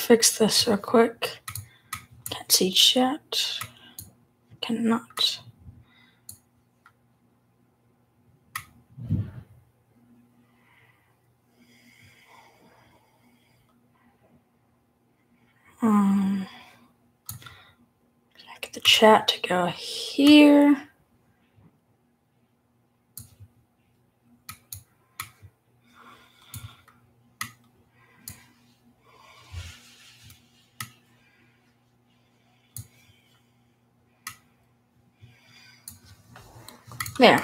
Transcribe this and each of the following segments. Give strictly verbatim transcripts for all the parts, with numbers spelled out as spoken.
fix this real quick. Can't see chat. Cannot. Um, get the chat to go here. There.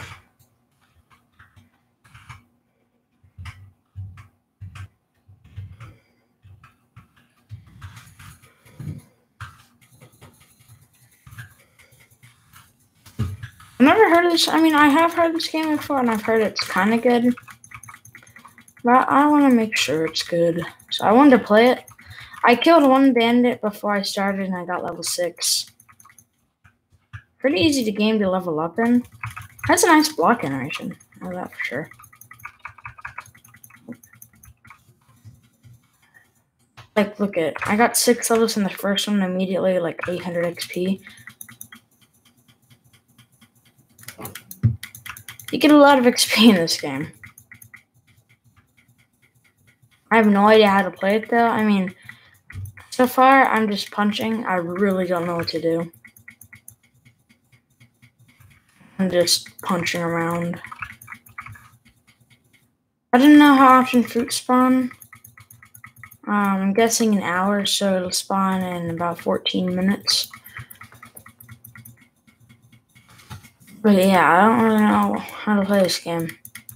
I've never heard of this. I mean, I have heard this game before, and I've heard it's kind of good. But I want to make sure it's good. So I wanted to play it. I killed one bandit before I started, and I got level six. Pretty easy to game to level up in. Has a nice block animation. I know that for sure. Like, look at, I got six levels in the first one immediately, like eight hundred X P. You get a lot of X P in this game. I have no idea how to play it, though. I mean, so far, I'm just punching. I really don't know what to do. I'm just punching around. I don't know how often fruits spawn. Um, I'm guessing an hour, so it'll spawn in about fourteen minutes. But yeah, I don't really know how to play this game.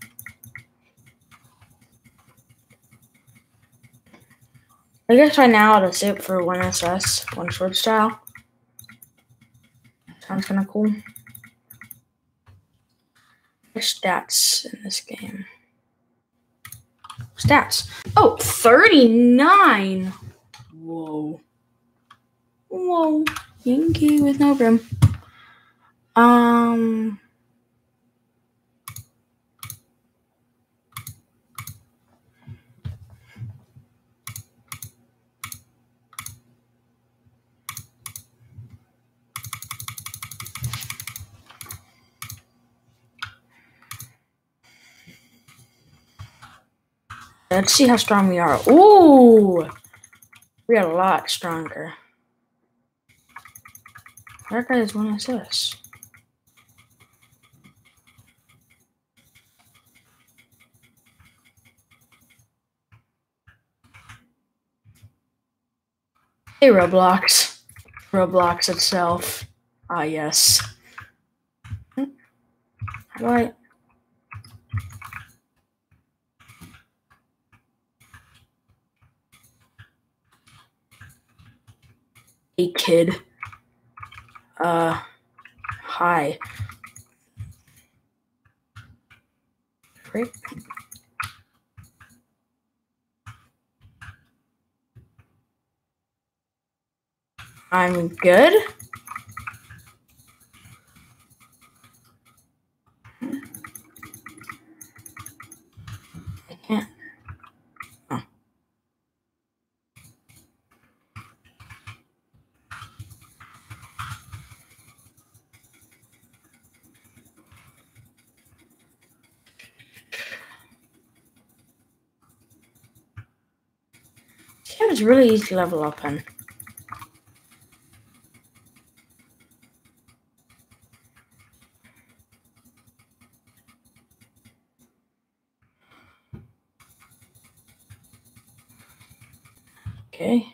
I guess right now I'll just save for one S S, one sword style. Sounds kind of cool. There's stats in this game. Stats. Oh, thirty-nine. Whoa. Whoa. Yankee with no brim. Um. Let's see how strong we are. Ooh! We are a lot stronger. That guy is one S S. Hey, Roblox. Roblox itself. Ah, yes. How do I... Hey, kid. Uh, hi. Frick. I'm good. I can't. Oh. This game is really easy to level up in. Okay.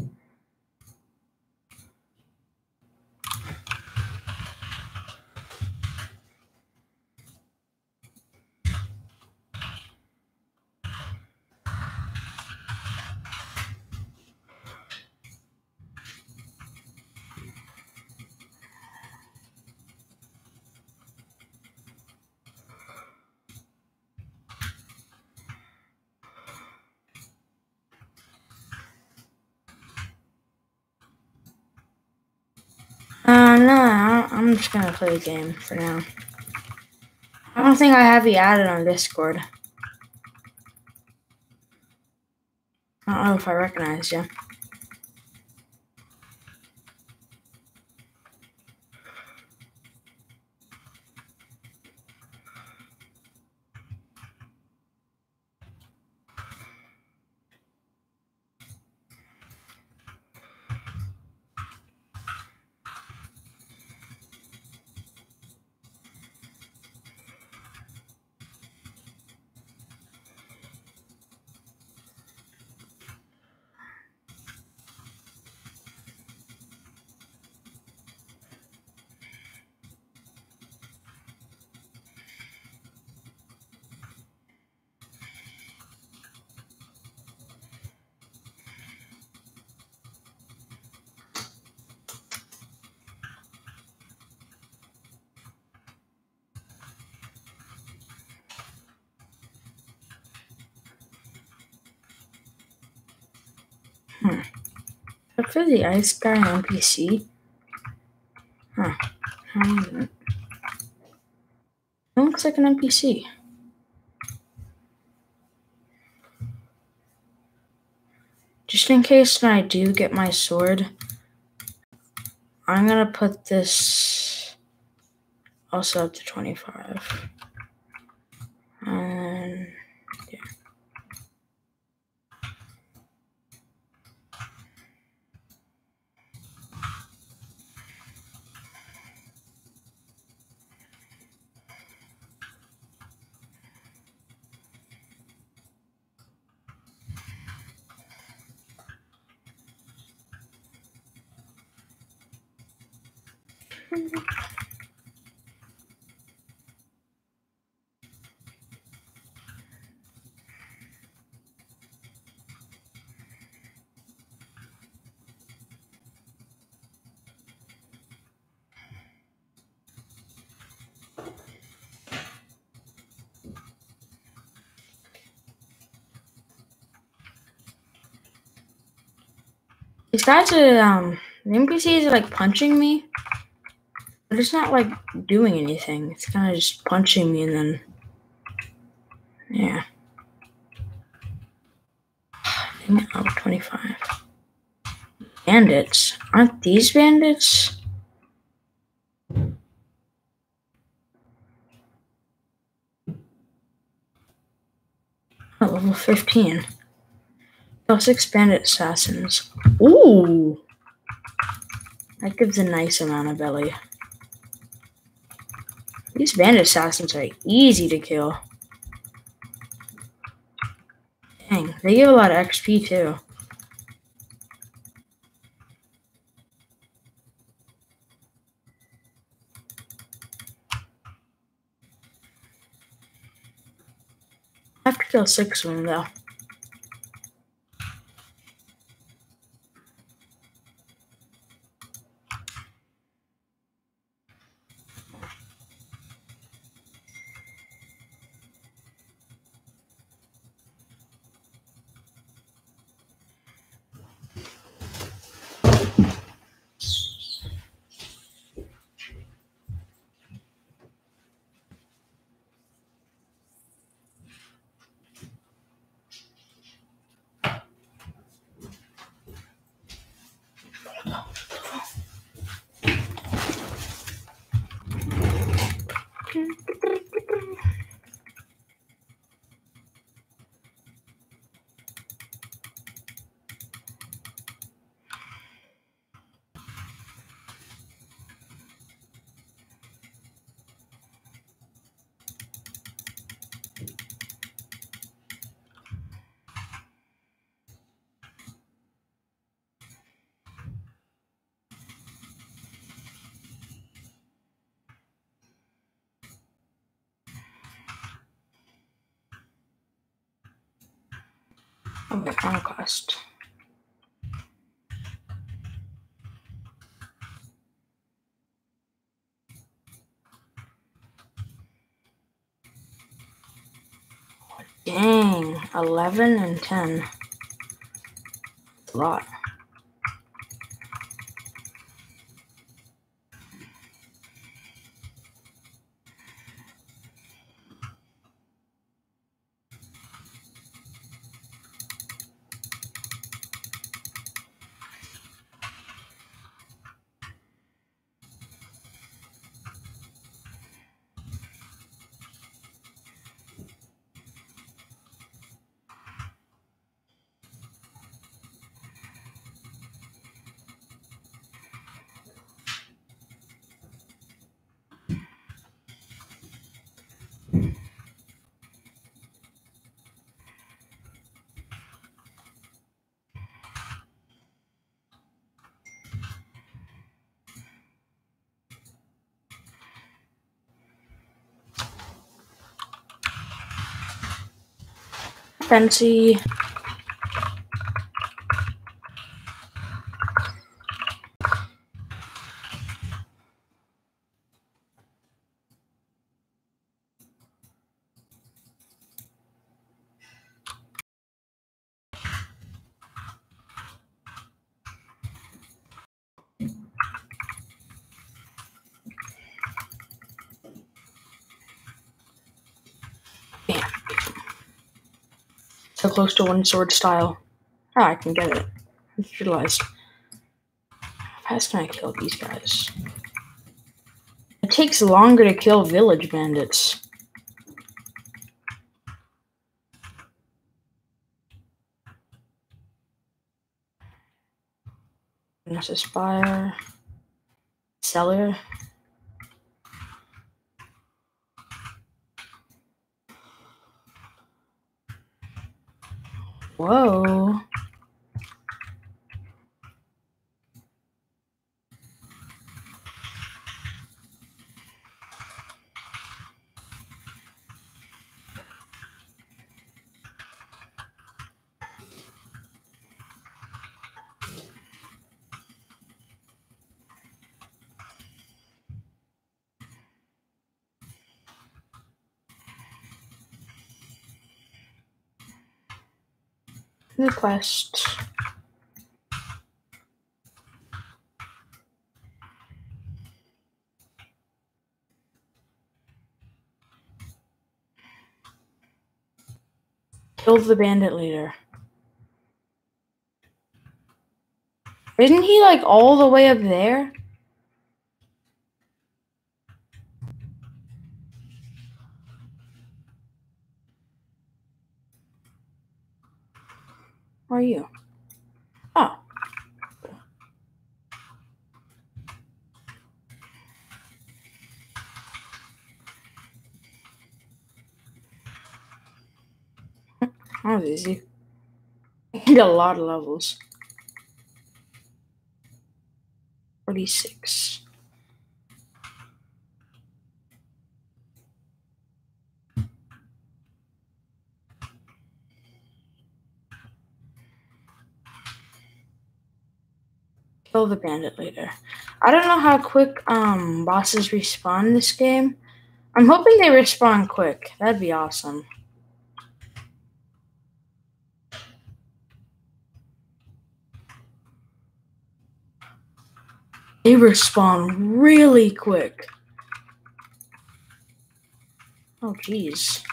Uh, no, I'm just gonna play the game for now. I don't think I have you added on Discord. I don't know if I recognize you. Hmm. But for the ice guy and N P C? Huh. Um, it looks like an N P C. Just in case when I do get my sword, I'm gonna put this also up to twenty-five. And yeah. These guys are, um, the N P Cs are like punching me, but it's not like doing anything. It's kind of just punching me and then, yeah. Oh, twenty-five. Bandits? Aren't these bandits? Oh, level fifteen. Oh, six bandit assassins. Ooh! That gives a nice amount of belly. These bandit assassins are easy to kill. Dang, they give a lot of X P too. I have to kill six of them though. Oh, my conquest. Dang, eleven and ten. That's a lot. Fancy. So close to one sword style. Ah, I can get it. I just realized. How fast can I kill these guys? It takes longer to kill village bandits. This is fire. Cellar. Whoa. New quest. Kill the bandit leader. Isn't he like all the way up there? Where are you? Oh. That was easy. I got a lot of levels. forty-six. Kill the bandit leader. I don't know how quick um bosses respawn in this game. I'm hoping they respawn quick. That'd be awesome. They respawn really quick. Oh, jeez.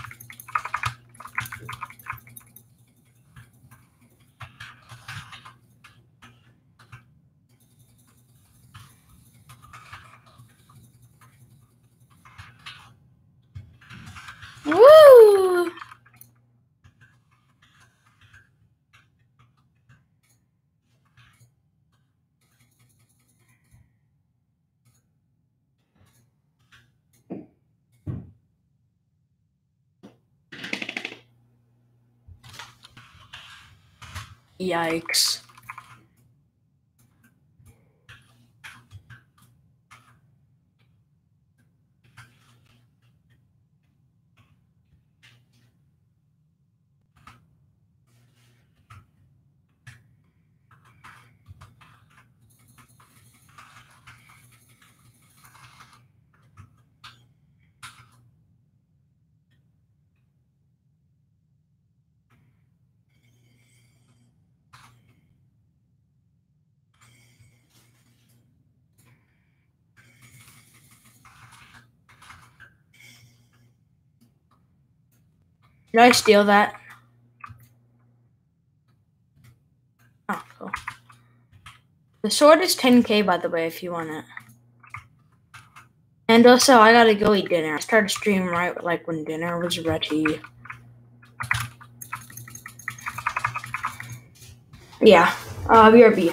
Woo! Yikes. Did I steal that? Oh, cool. The sword is ten K, by the way, if you want it. And also, I gotta go eat dinner. I started streaming right like when dinner was ready. Yeah, uh, B R B.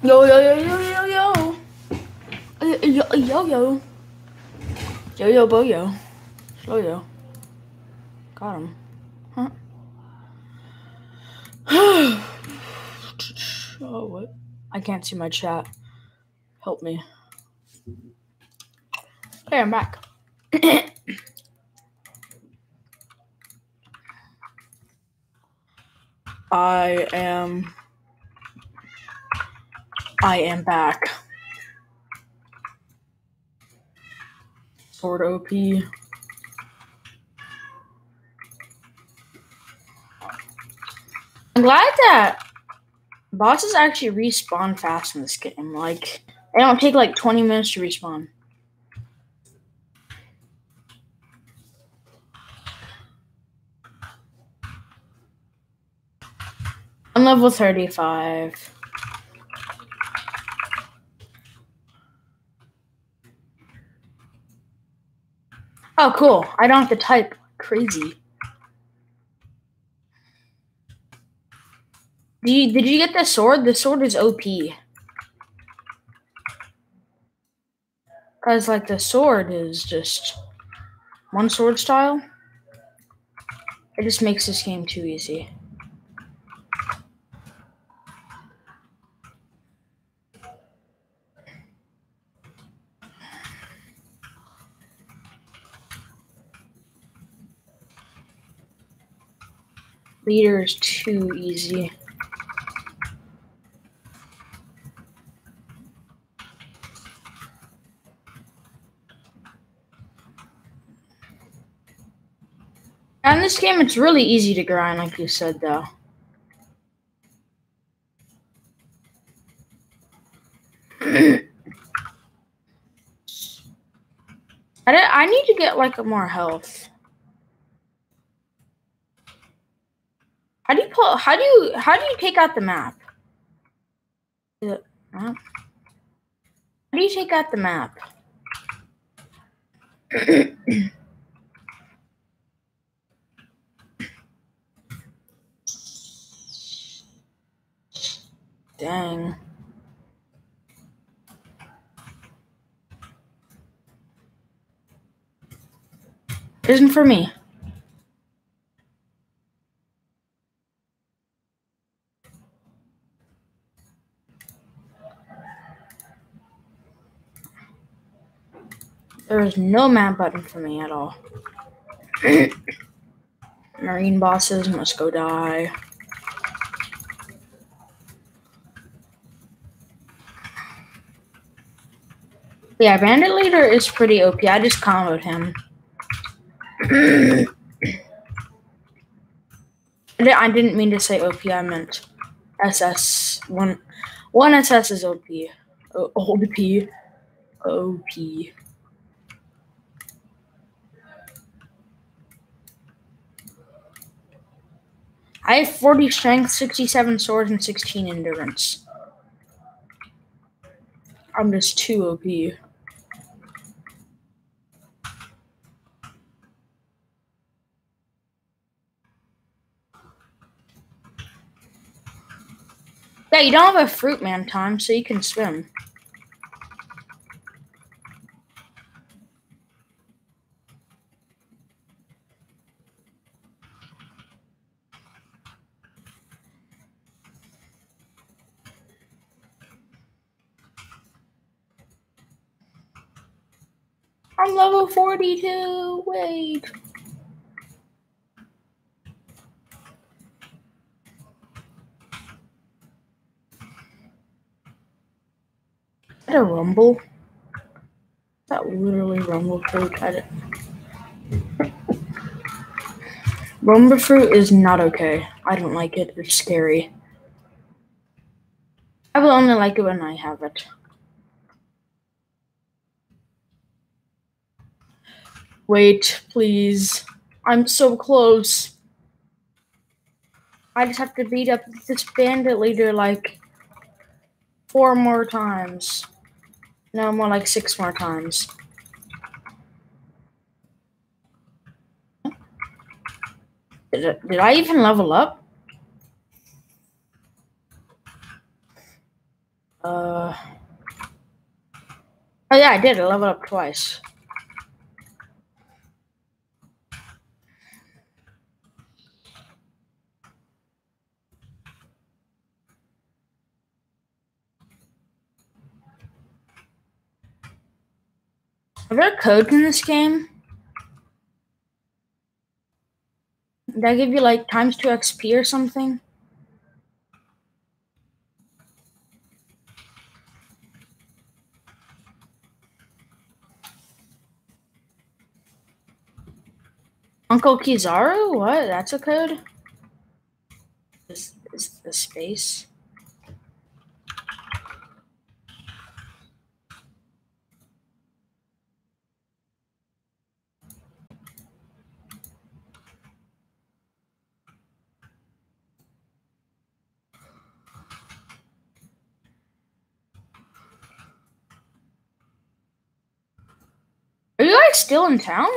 Yo, yo, yo, yo, yo, yo. Uh, Yo, yo, yo. Yo, yo, bo, yo. Slow, yo. Got him. Huh? Oh, what? I can't see my chat. Help me. Hey, I'm back. I am... I am back. Sword O P. I'm glad that bosses actually respawn fast in this game. Like, they don't take like twenty minutes to respawn. I'm level thirty-five. Oh, cool. I don't have to type. Crazy. Did you, did you get the sword? The sword is O P. Because, like, the sword is just one sword style. It just makes this game too easy. Leader is too easy. And in this game, it's really easy to grind, like you said, though. I, I need to get, like, more health. How do you pull? How do you? How do you take out the map? Is it map? How do you take out the map? Dang. Isn't for me. There is no map button for me at all. Marine bosses must go die. Yeah, Bandit Leader is pretty O P. I just comboed him. I didn't mean to say O P. I meant S S. One, one S S is O P. O- OP. O P. I have forty strength, sixty-seven swords, and sixteen endurance. I'm just too O P. Yeah, you don't have a fruit man time, so you can swim. I'm level forty-two. Wait. Is that a rumble? Is that literally rumble fruit? I didn't... Rumble fruit is not okay. I don't like it. It's scary. I will only like it when I have it. Wait, please. I'm so close. I just have to beat up this bandit leader like four more times. No, more like six more times. Did, it, did I even level up? Uh. Oh yeah, I did. I leveled up twice. Are there codes in this game that give you like times two X P or something? Uncle Kizaru? What? That's a code? Is, is the space? Are you guys still in town?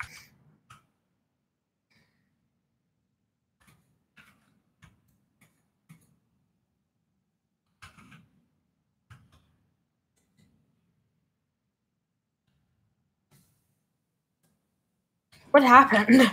What happened?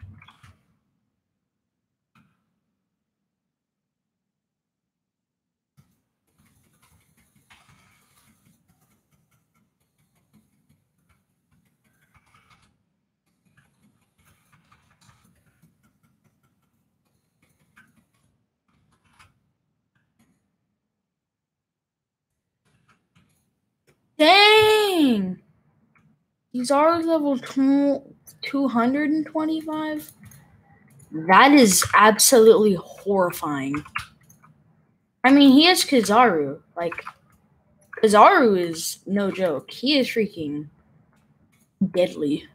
Dang! Kizaru's level two hundred twenty-five? That is absolutely horrifying. I mean, he is Kizaru. Like, Kizaru is no joke. He is freaking deadly.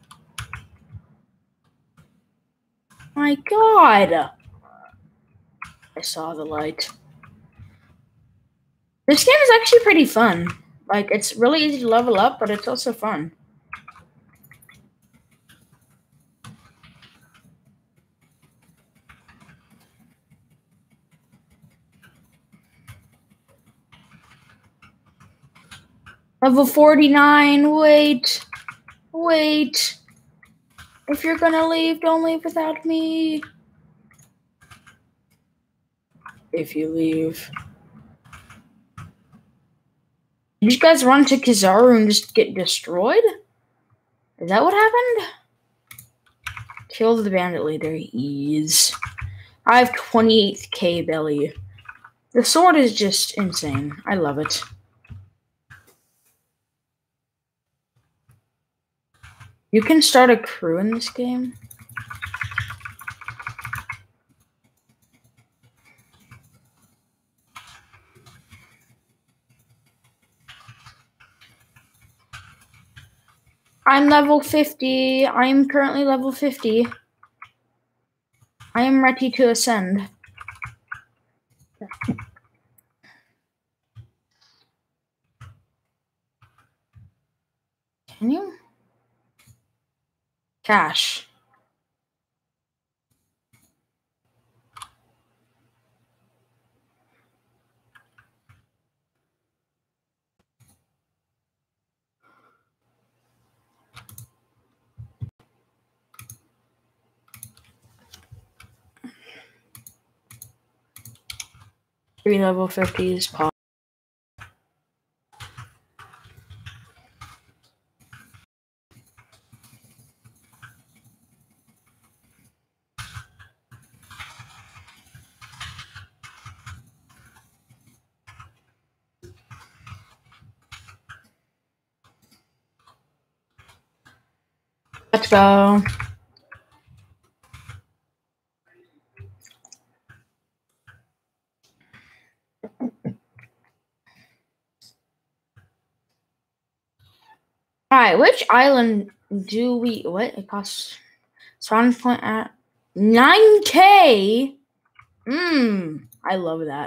My god! I saw the light. This game is actually pretty fun. Like, it's really easy to level up, but it's also fun. Level forty-nine, wait. Wait. If you're gonna leave, don't leave without me. If you leave. Did you guys run to Kizaru and just get destroyed? Is that what happened? Kill the bandit leader. Ease. I have twenty-eight K belly. The sword is just insane. I love it. You can start a crew in this game. I'm level fifty. I am currently level fifty. I am ready to ascend. Can you? Cash. Three level fifties. Pop. Let's go. Alright, which island do we... What? It costs... Spawn point at nine K? Mmm. I love that.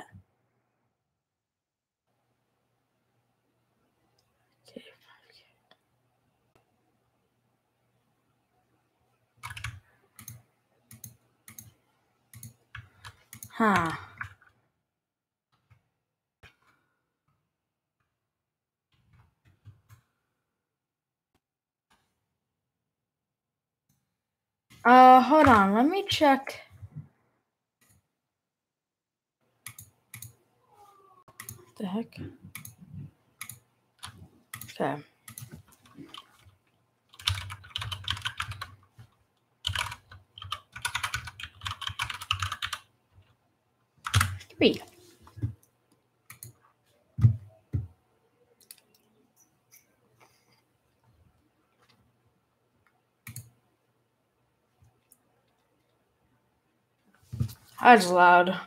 Huh. Uh, hold on. Let me check. What the heck? Okay. Three. That's loud.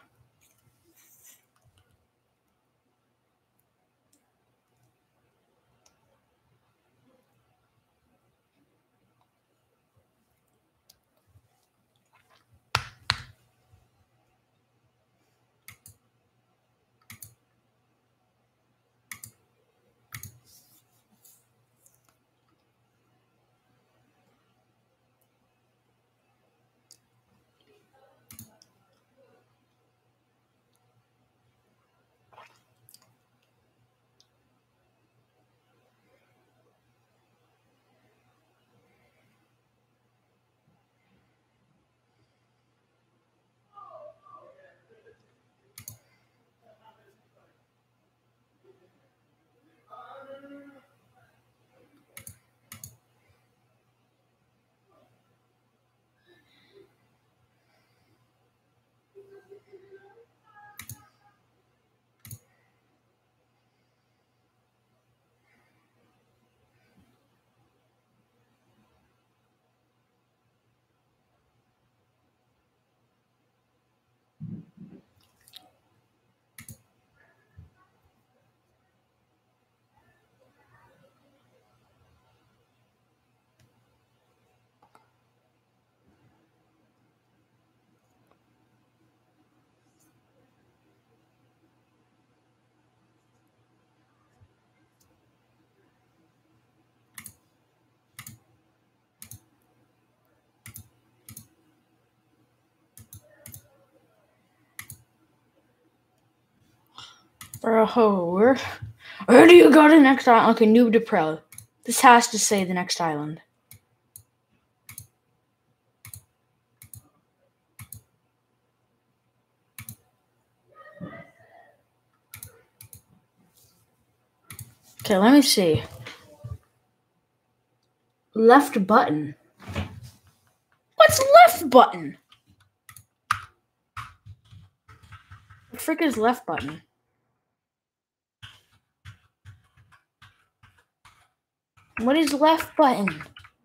Bro, where, where do you go to next island? Okay, Noob de Pro. This has to say the next island. Okay, let me see. Left button. What's left button? The frick is left button? What is left button?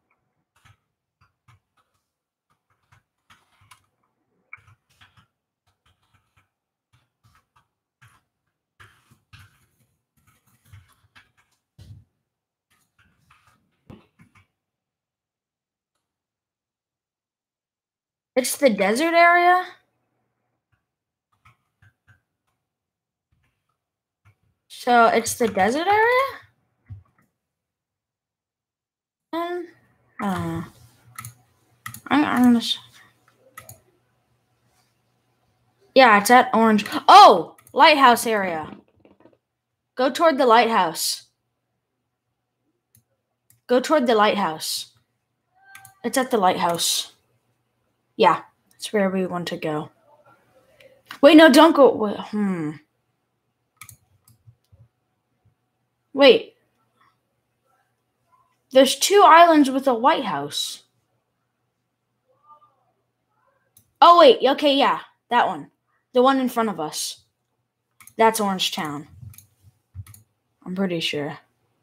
It's the desert area? So it's the desert area? Um, I don't know. I'm, I'm gonna. Yeah, it's at Orange. Oh! Lighthouse area. Go toward the lighthouse. Go toward the lighthouse. It's at the lighthouse. Yeah, that's where we want to go. Wait, no, don't go. Wait, hmm. Wait. There's two islands with a lighthouse. Oh, wait. Okay, yeah. That one. The one in front of us. That's Orange Town. I'm pretty sure.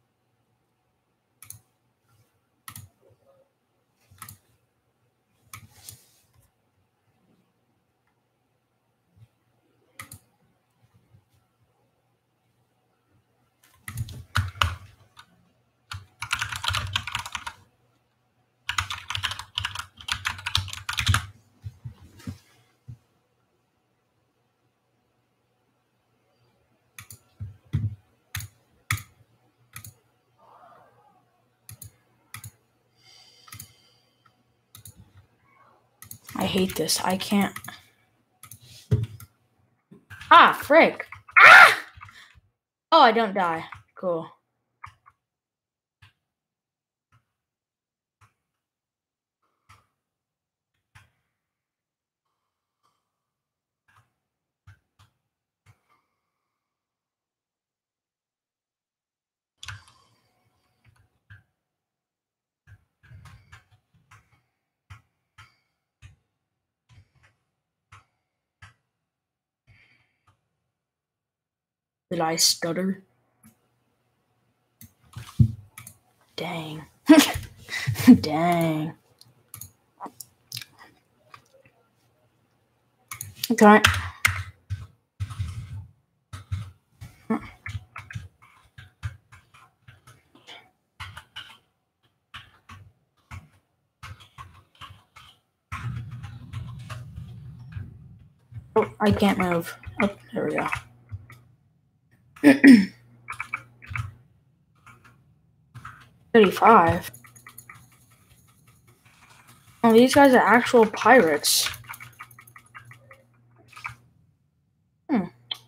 I hate this. I can't. Ah, frick. Ah! Oh, I don't die. Cool. Did I stutter? Dang. Dang. Okay. Oh, I can't move. Oh, there we go. thirty-five. Oh, these guys are actual pirates. Hmm.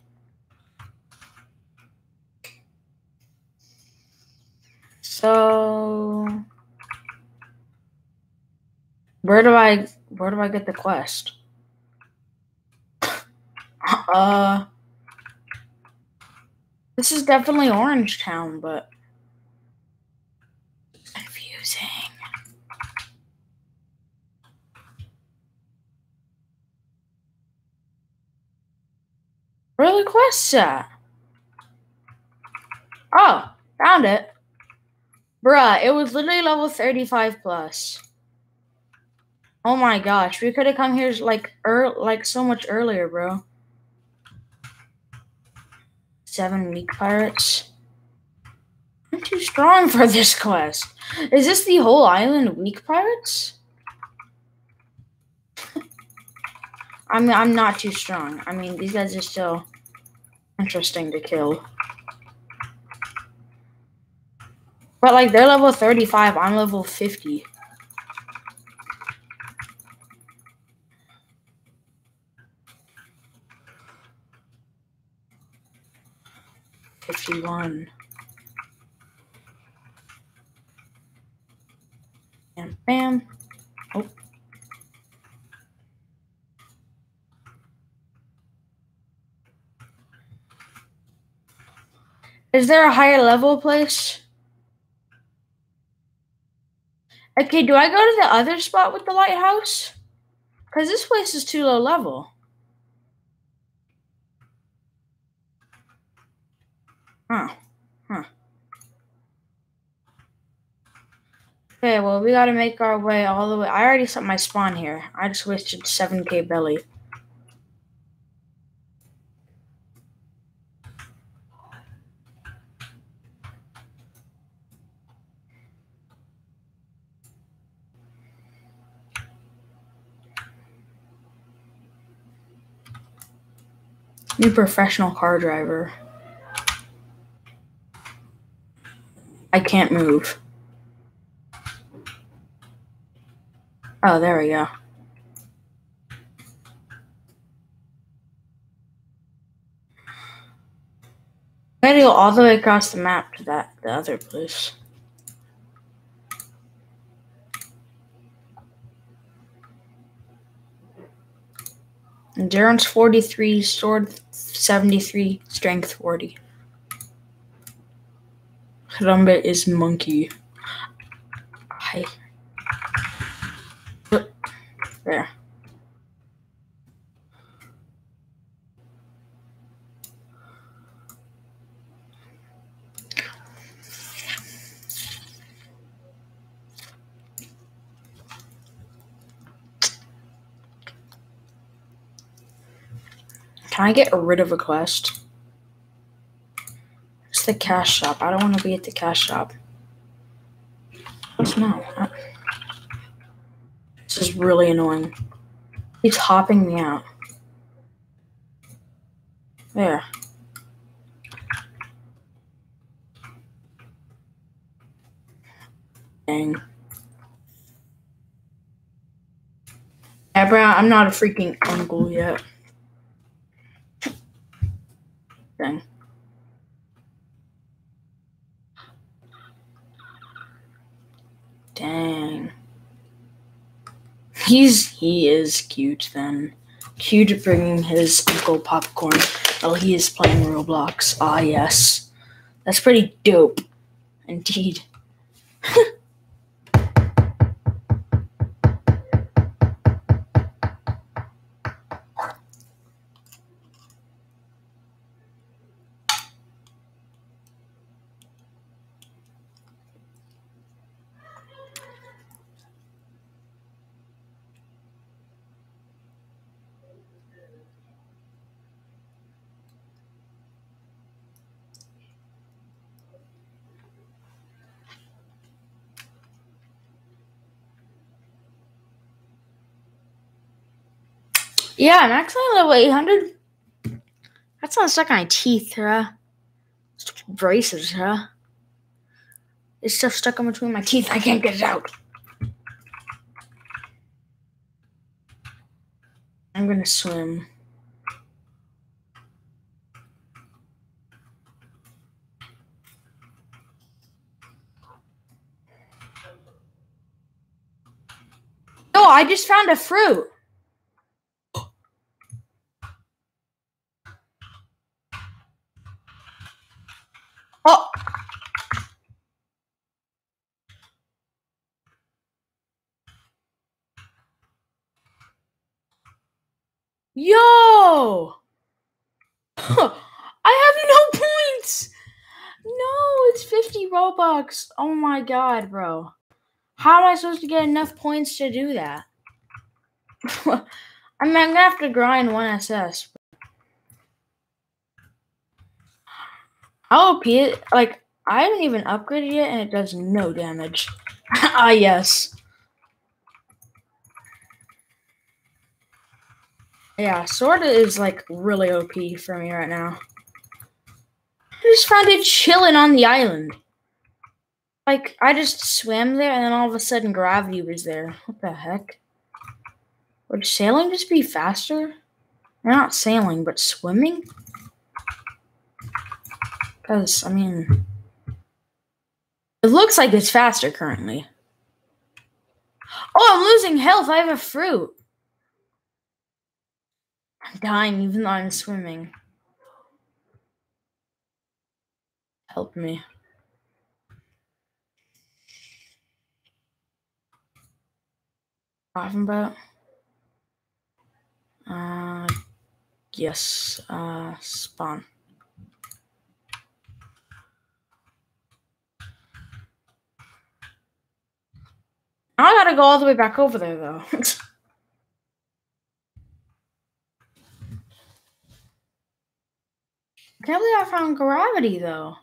So where do I where do I get the quest? Uh this is definitely Orange Town, but confusing. Where are the quests at? Oh, found it. Bruh, it was literally level thirty-five plus. Oh my gosh, we could have come here like er like so much earlier, bro. Seven weak pirates. I'm too strong for this quest. Is this the whole island weak pirates? I mean, I'm not too strong. I mean, these guys are still interesting to kill. But like, they're level thirty-five. I'm level fifty. fifty-one. And bam. Oh. Is there a higher level place? Okay, do I go to the other spot with the lighthouse? Because this place is too low level. Huh. Huh. Okay, well, we gotta make our way all the way. I already set my spawn here. I just wasted seven K belly. New professional car driver. I can't move. Oh, there we go. I gotta go all the way across the map to that the other place. Endurance forty-three, sword seventy-three, strength forty. Harambe is monkey. Hi. There. Can I get rid of a quest? It's the cash shop. I don't want to be at the cash shop. What's no? This is really annoying. He's hopping me out. There. Dang. Yeah, bro, I'm not a freaking uncle yet. Dang. Dang. He's he is cute then. Cute bringing his uncle popcorn while he is playing Roblox. Ah yes. That's pretty dope. Indeed. Yeah, I'm actually level eight hundred. That's not stuck on my teeth, huh? Stupid braces, huh? It's stuff stuck in between my teeth. I can't get it out. I'm gonna swim. Oh, I just found a fruit. Oh. Yo! I have no points! No, it's fifty Robux. Oh my god, bro. How am I supposed to get enough points to do that? I mean, I'm gonna have to grind one S S. How O P it? Like, I haven't even upgraded yet and it does no damage. Ah, yes. Yeah, sword is like really O P for me right now. I just found it chilling on the island. Like, I just swam there and then all of a sudden gravity was there. What the heck? Would sailing just be faster? Not sailing, but swimming? Because, I mean, it looks like it's faster currently. Oh, I'm losing health. I have a fruit. I'm dying even though I'm swimming. Help me. Talking about? Uh, yes. Uh, spawn. I gotta go all the way back over there, though. I can't believe I found gravity, though.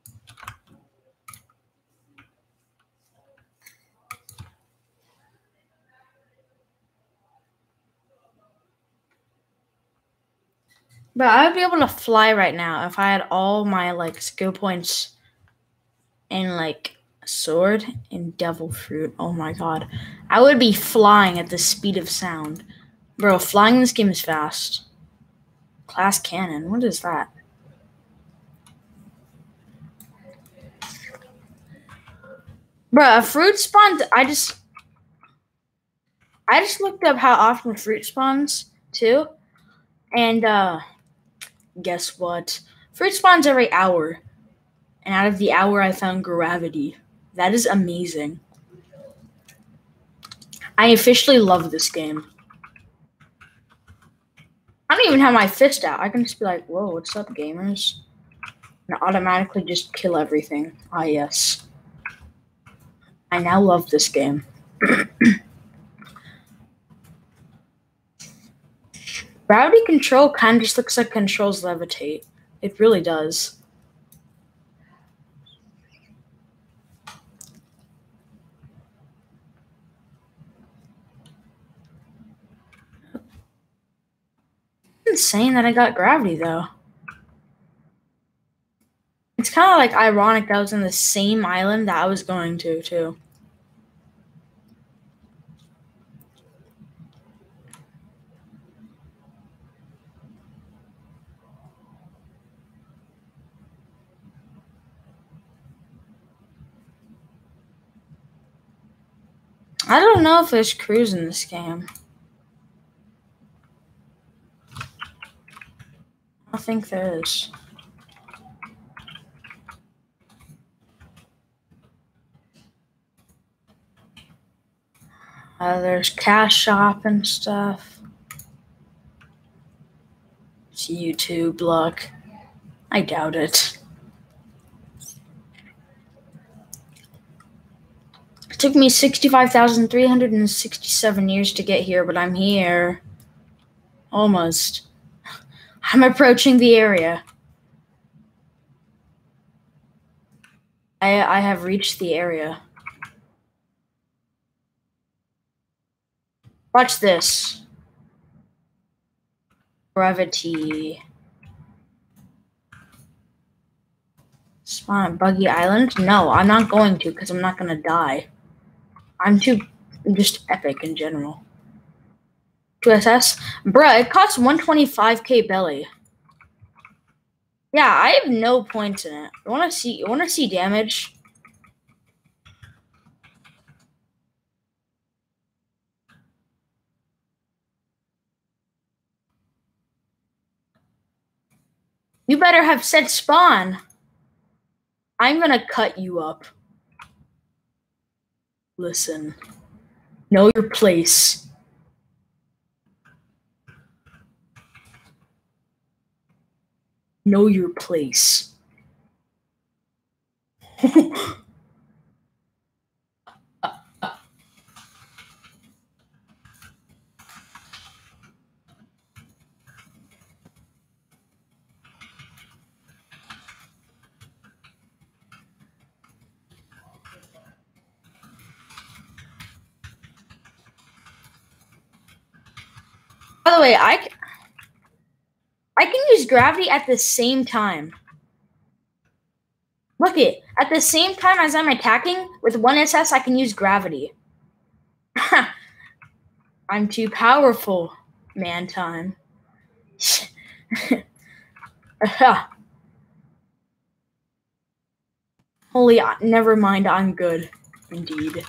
But I would be able to fly right now if I had all my, like, skill points in, like, sword and devil fruit. Oh my god. I would be flying at the speed of sound. Bro, flying in this game is fast. Class cannon. What is that? Bro, a fruit spawns. I just... I just looked up how often fruit spawns, too. And, uh... guess what? Fruit spawns every hour. And out of the hour, I found gravity. That is amazing. I officially love this game. I don't even have my fist out. I can just be like, whoa, what's up, gamers? And automatically just kill everything. Ah, yes. I now love this game. Gravity control kind of just looks like controls levitate. It really does. It's insane that I got gravity, though. It's kind of like ironic that I was in the same island that I was going to, too. I don't know if there's crews in this game. I think there is. Uh, there's cash shop and stuff. It's YouTube luck. I doubt it. It took me sixty-five thousand three hundred sixty-seven years to get here, but I'm here. Almost. I'm approaching the area. I I have reached the area. Watch this. Gravity. Spawn at Buggy Island? No, I'm not going to because I'm not going to die. I'm too just epic in general. two S S? Bruh, it costs one twenty-five K belly. Yeah, I have no points in it. You wanna see you wanna see damage? You better have said spawn. I'm gonna cut you up. Listen. Know your place. Know your place. By the way, I, I can use gravity at the same time. Look it. At the same time as I'm attacking, with one S S, I can use gravity. I'm too powerful, man time. Holy, never mind, I'm good. Indeed.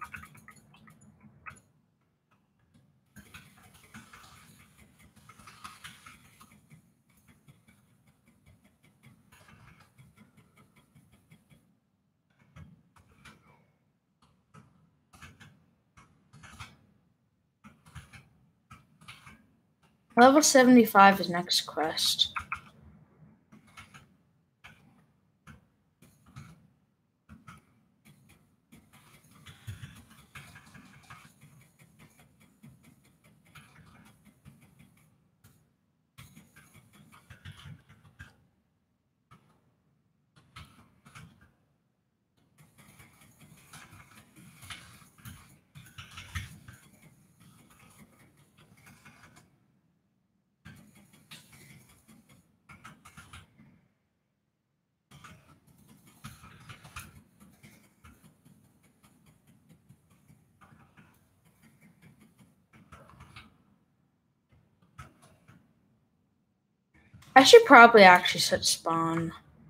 Level seventy-five is next quest. I should probably actually set spawn.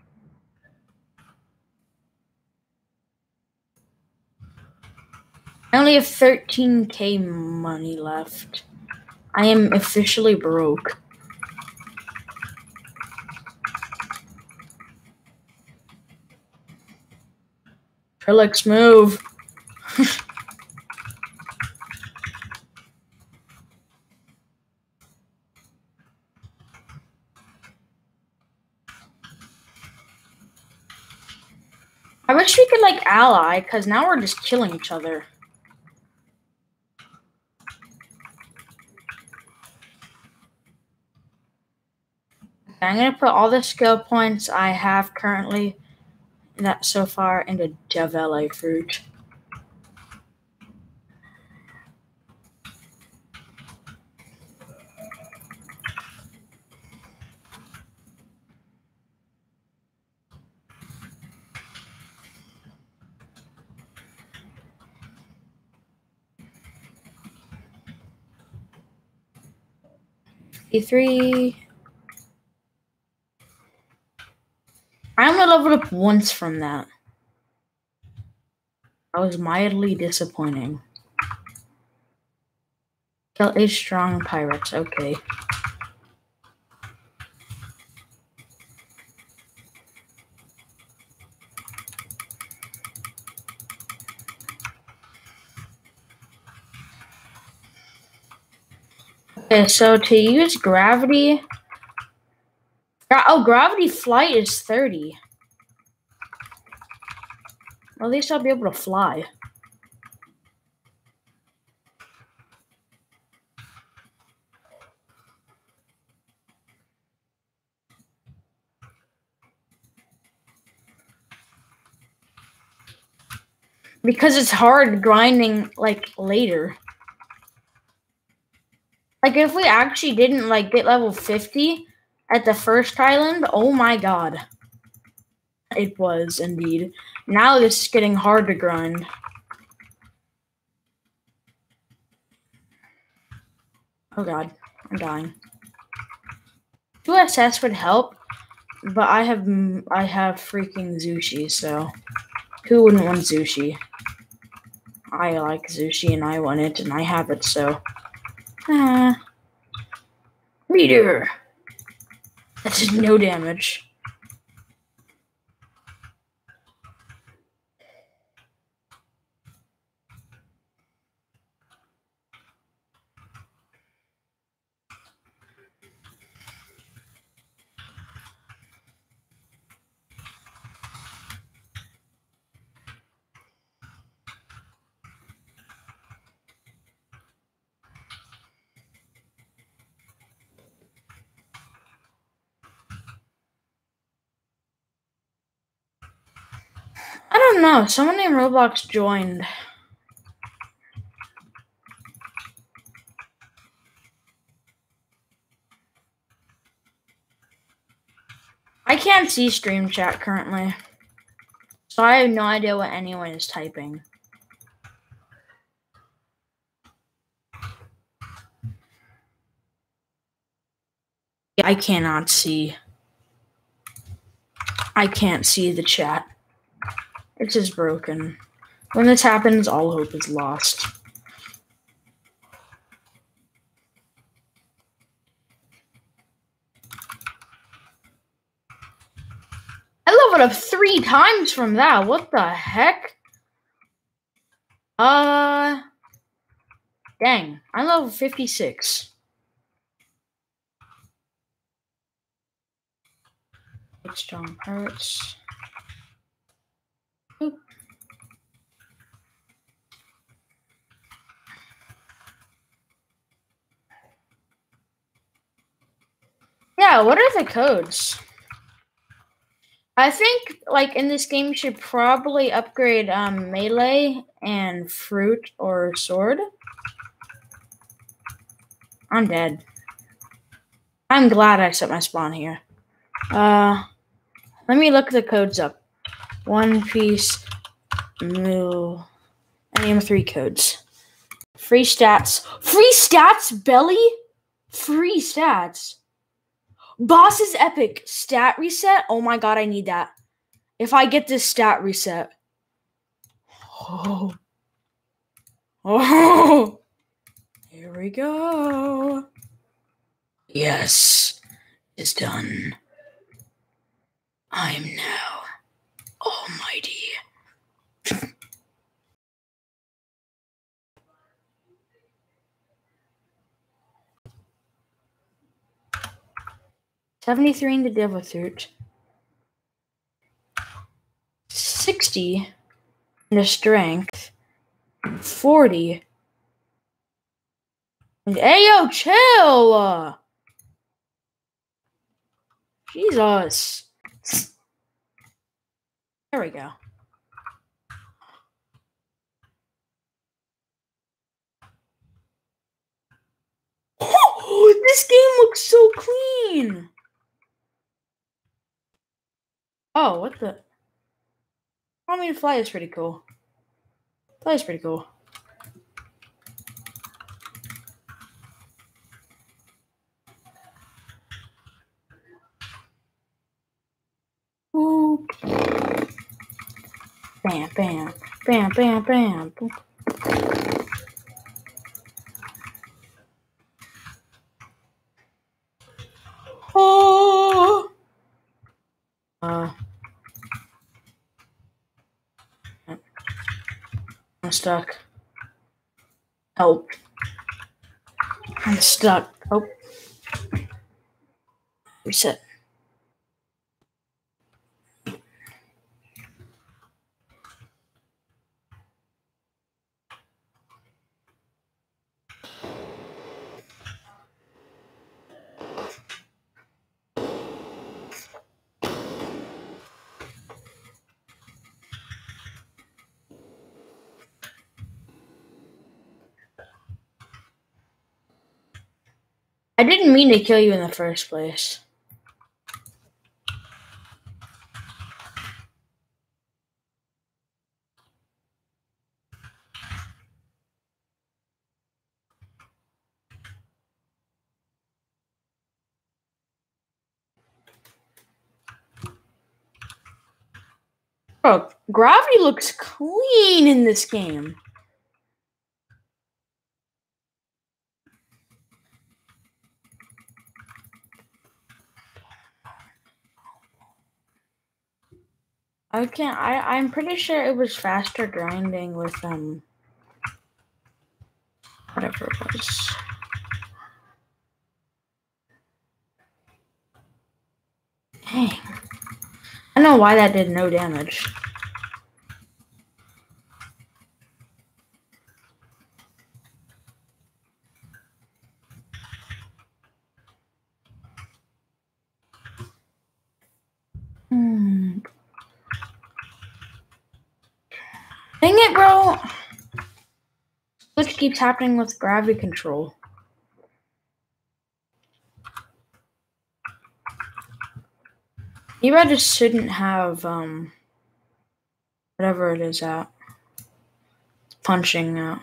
I only have thirteen K money left. I am officially broke. Trilix, move. I wish we could, like, ally, because now we're just killing each other. Okay, I'm going to put all the skill points I have currently that so far into Javeli fruit. Three. I only leveled up once from that. I was mildly disappointing. Kill eight strong pirates, okay. Okay, so to use gravity... Oh, gravity flight is thirty. Well, at least I'll be able to fly. Because it's hard grinding, like, later. Like, if we actually didn't, like, get level fifty at the first island, oh my god. It was, indeed. Now this is getting hard to grind. Oh god, I'm dying. two S S would help, but I have I have freaking Zushi, so who wouldn't want Zushi? I like Zushi and I want it and I have it, so ah. Meteor. That did no damage. I don't know. Someone named Roblox joined. I can't see stream chat currently, so I have no idea what anyone is typing. I cannot see. I can't see the chat. It's just broken. When this happens, all hope is lost. I leveled up three times from that. What the heck? Uh, dang. I'm level fifty-six. It's strong hurts. Oop. Yeah, what are the codes? I think, like, in this game, you should probably upgrade um, melee and fruit or sword. I'm dead. I'm glad I set my spawn here. Uh, let me look the codes up. One Piece, Moo, I name three codes. Free stats. Free stats, Belly? Free stats. Boss is epic. Stat reset? Oh my god, I need that. If I get this stat reset. Oh. Oh. Here we go. Yes. It's done. I am now almighty. seventy-three in the Devil Fruit. sixty in the Strength. forty. And Ayo, chill! Jesus. There we go. Oh, this game looks so clean. Oh, what the? I mean, fly is pretty cool. Fly is pretty cool. Ooh. Bam, bam, bam, bam, bam. Oh. Uh. I'm stuck. Help. I'm stuck. Oh. Reset. I didn't mean to kill you in the first place. Bro, gravity looks clean in this game. I can't. I I'm pretty sure it was faster grinding with um whatever it was. Dang. I don't know why that did no damage. Hmm. Dang it, bro! What keeps happening with gravity control? Maybe I just shouldn't have um whatever it is at. It's punching out.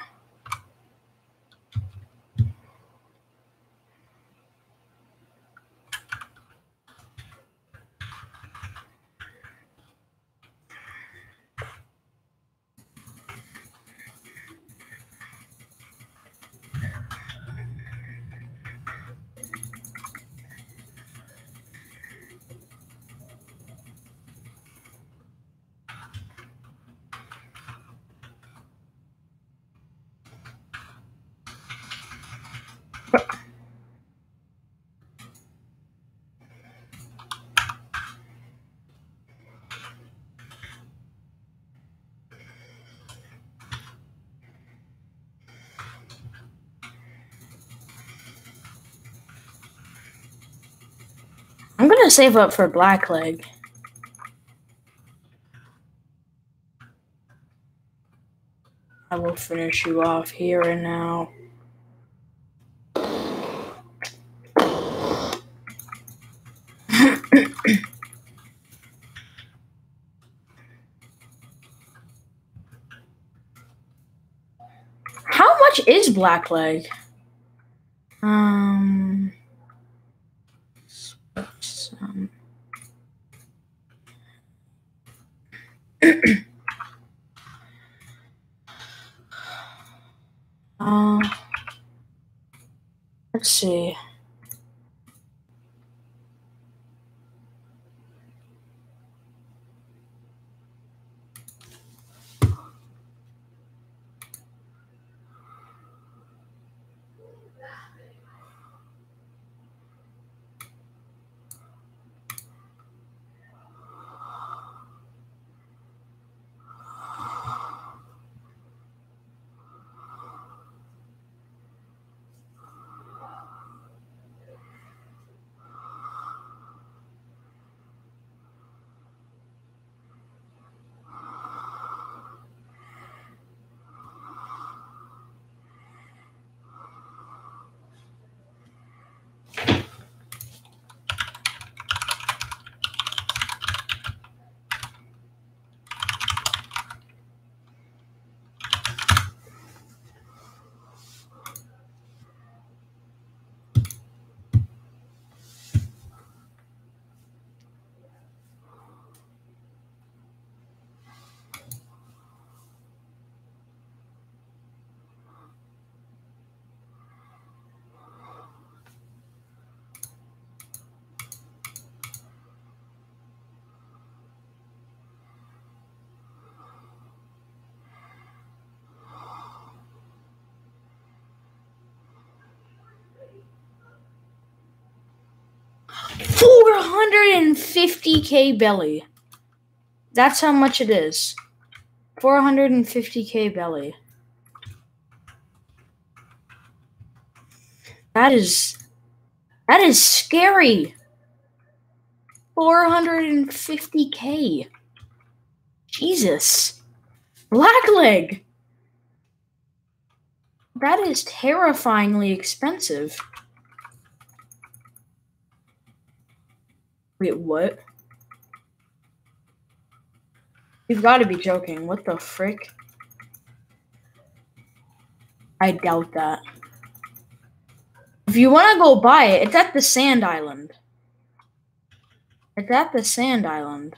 I'm gonna save up for Blackleg. I will finish you off here and now. How much is Blackleg? Um, some. uh, let's see. four hundred fifty K belly. That's how much it is. four hundred fifty K belly. That is that is scary. four hundred fifty K. Jesus. Blackleg. That is terrifyingly expensive. Wait, what? You've got to be joking. What the frick? I doubt that. If you want to go buy it, it's at the Sand Island. It's at the Sand Island.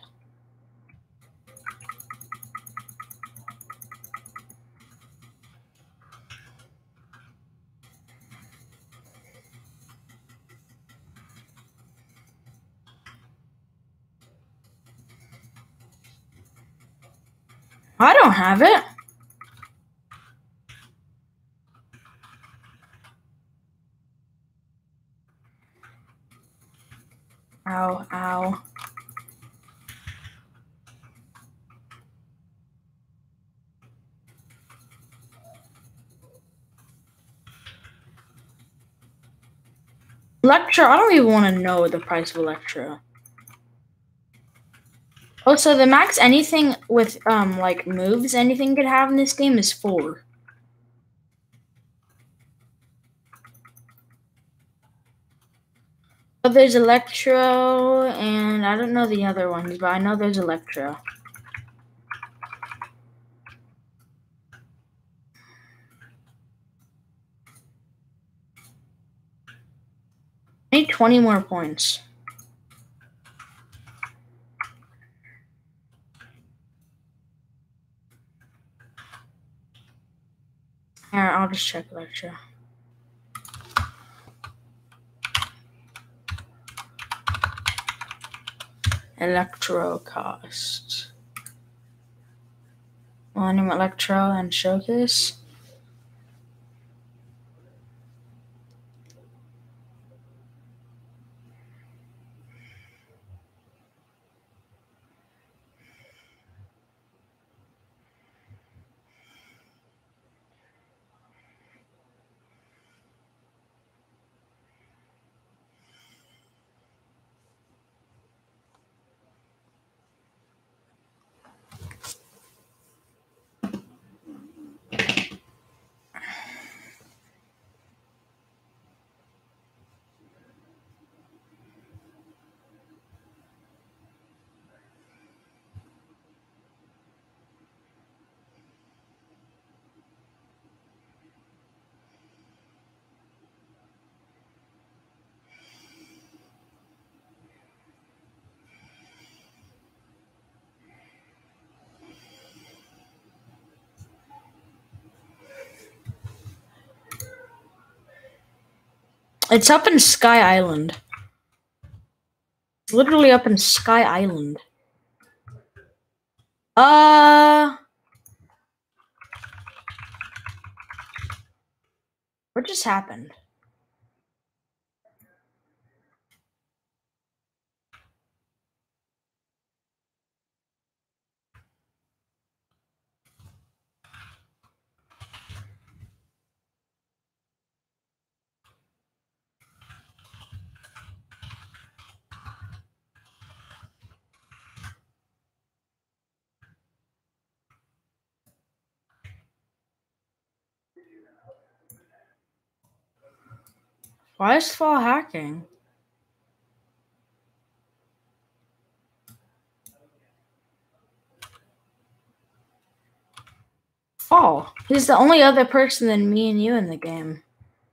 I don't have it. Ow, ow. Electra, I don't even want to know the price of Electra. Oh, so the max anything with um like moves anything could have in this game is four. But there's Electro, and I don't know the other ones, but I know there's Electro. I need twenty more points. Alright, I'll just check Electro. Electro cost. Millennium Electro and Showcase. It's up in Sky Island. It's literally up in Sky Island. Uh... What just happened? Why is Fall hacking? Fall. He's the only other person than me and you in the game.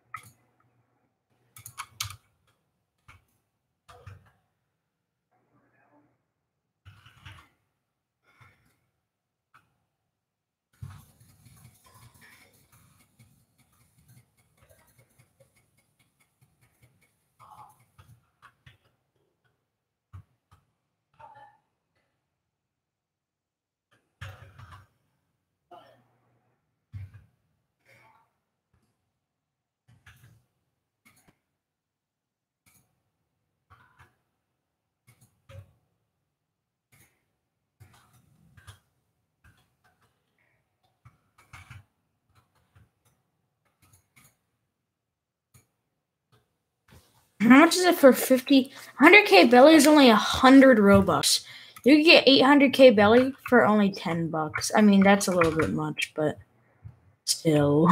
How much is it for fifty? one hundred K belly is only one hundred Robux. You can get eight hundred K belly for only ten bucks. I mean, that's a little bit much, but still.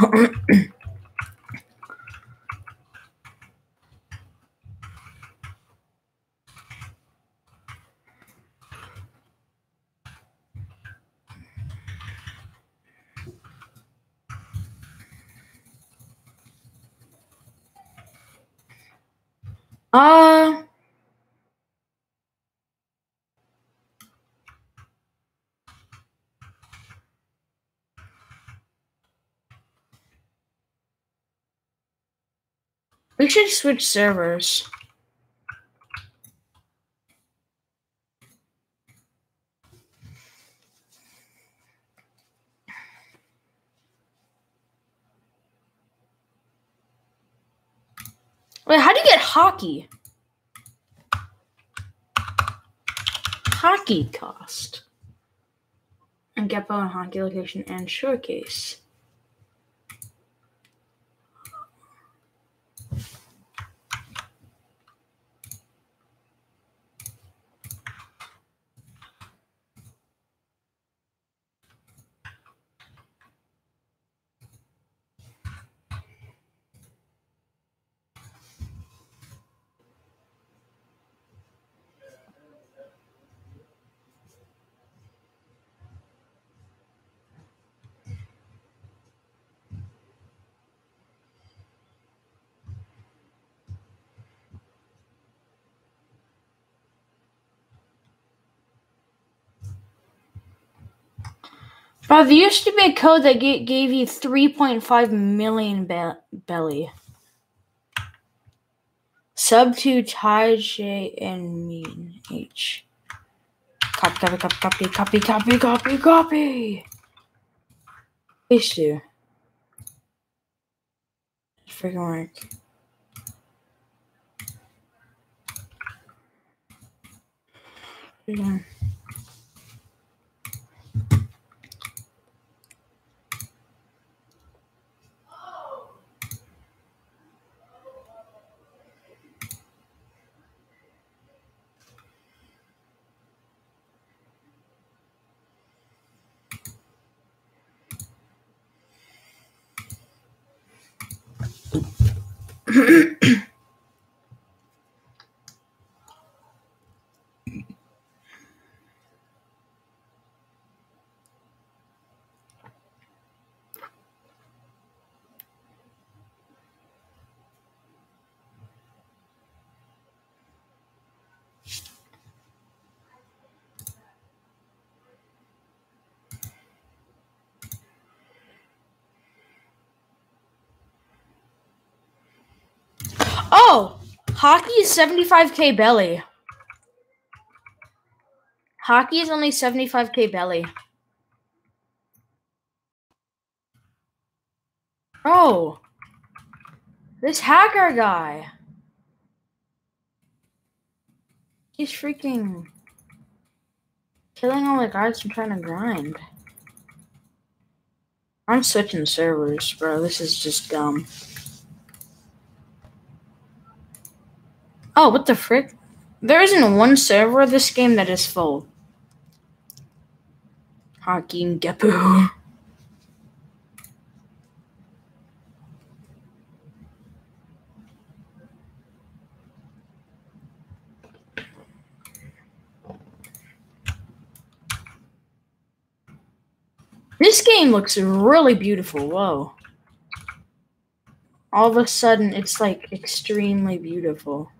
Uh, we should switch servers. Wait, how do you get hockey? Hockey cost. And Geppo and hockey location and showcase. Bro, there used to be a code that g- gave you three point five million be- belly. Sub to Ty J and Mean H. Copy, copy, copy, copy, copy, copy, copy. These two. Freaking work. Yeah. Oh! Hockey is seventy-five K belly. Hockey is only seventy-five K belly. Oh! This hacker guy. He's freaking killing all the guys I'm trying to grind. I'm switching servers, bro. This is just dumb. Oh, what the frick? There isn't one server of this game that is full. Hockey and Geppo. This game looks really beautiful. Whoa. All of a sudden, it's like extremely beautiful.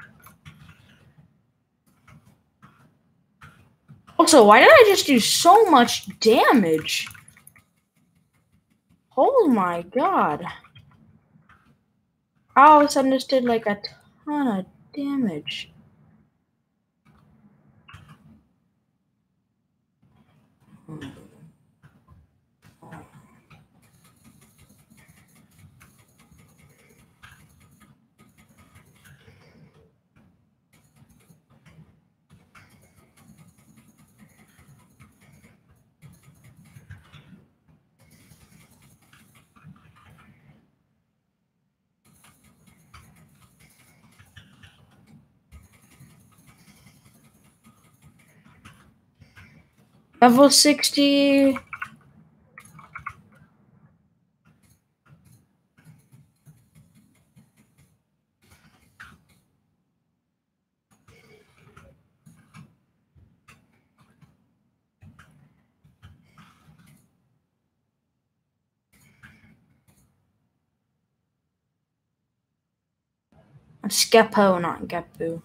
Also, why did I just do so much damage? Oh my god. All of a sudden, just did like a ton of damage. Level sixty. Skepo, not Gepu.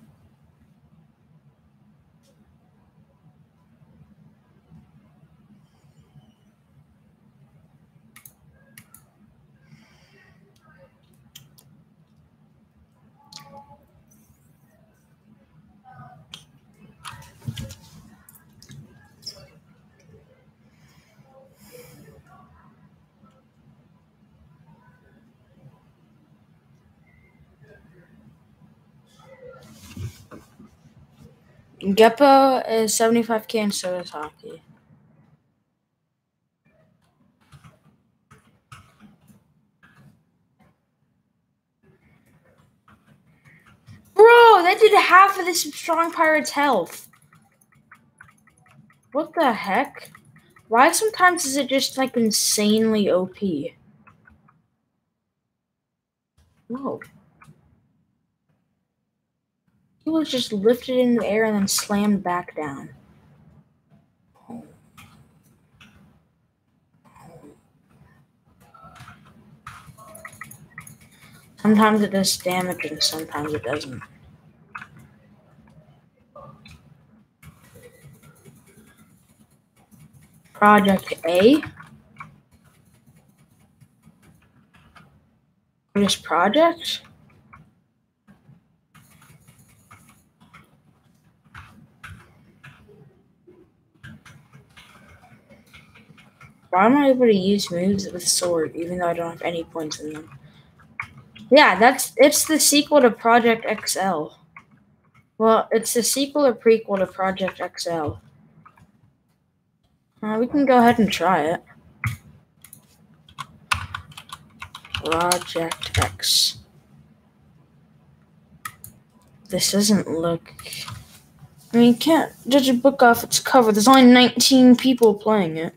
Gepo is seventy-five K and so is Hockey. Bro, that did half of this Strong Pirate's health. What the heck? Why sometimes is it just like insanely O P? Whoa. He was just lifted in the air and then slammed back down. Sometimes it does damage and sometimes it doesn't. Project A? This project? Why am I able to use moves with sword even though I don't have any points in them? Yeah, that's it's the sequel to Project X L. Well, it's the sequel or prequel to Project X L. Uh, we can go ahead and try it. Project X. This doesn't look... I mean, you can't judge a book off its cover. There's only nineteen people playing it.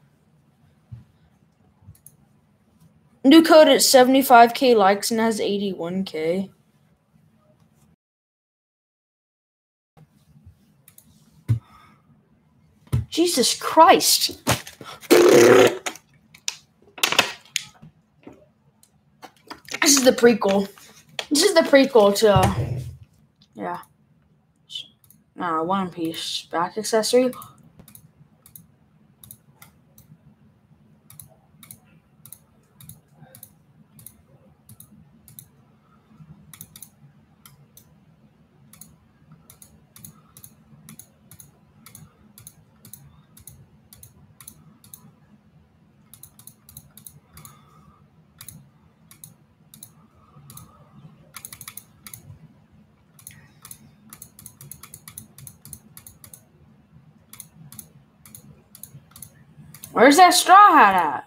New code at seventy-five K likes and has eighty-one K. Jesus Christ. This is the prequel. This is the prequel to, uh, yeah. Uh, One Piece back accessory. Where's that straw hat at?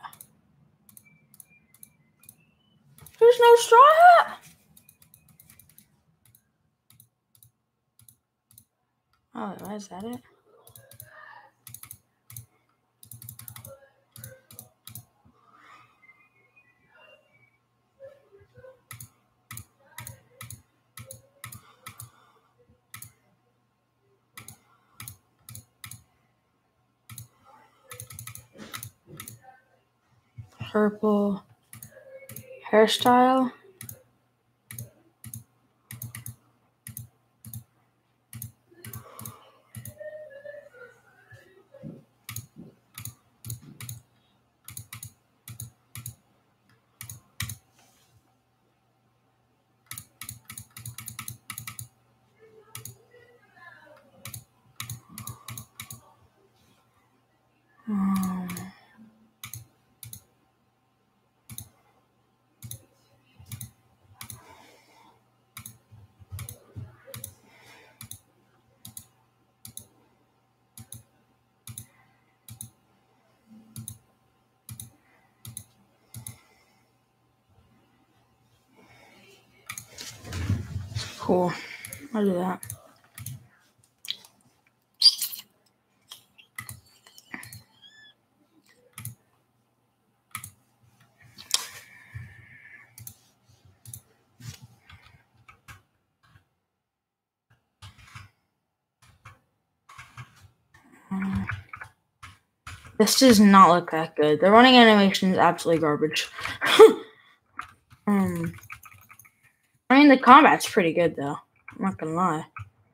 There's no straw hat? Oh, is that it? Purple hairstyle. Um, cool. I'll do that. Um, this does not look that good. The running animation is absolutely garbage. um, I mean, the combat's pretty good, though. I'm not gonna lie.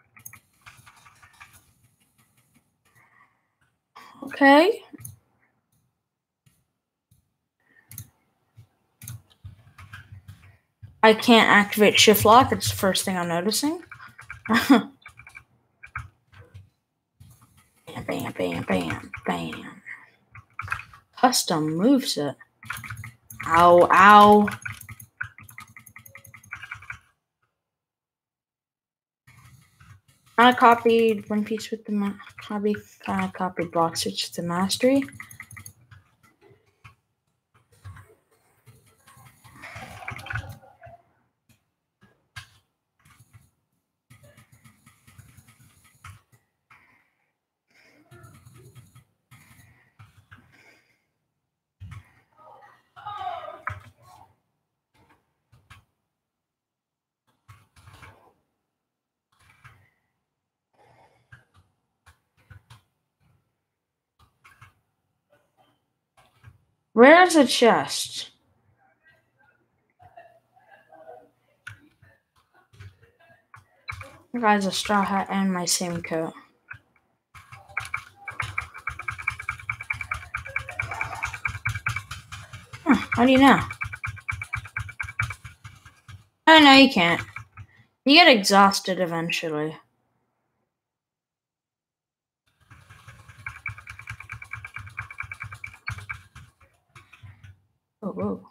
Okay. I can't activate shift lock. It's the first thing I'm noticing. Bam, bam, bam, bam, bam. Custom moveset. Ow, ow. Kind of copied One Piece with the ma copy. Kind of copied Block Switch with the mastery. Where's the chest? Guys, a straw hat and my same coat. Huh, how do you know? Oh, no, you can't. You get exhausted eventually. Oh, whoa.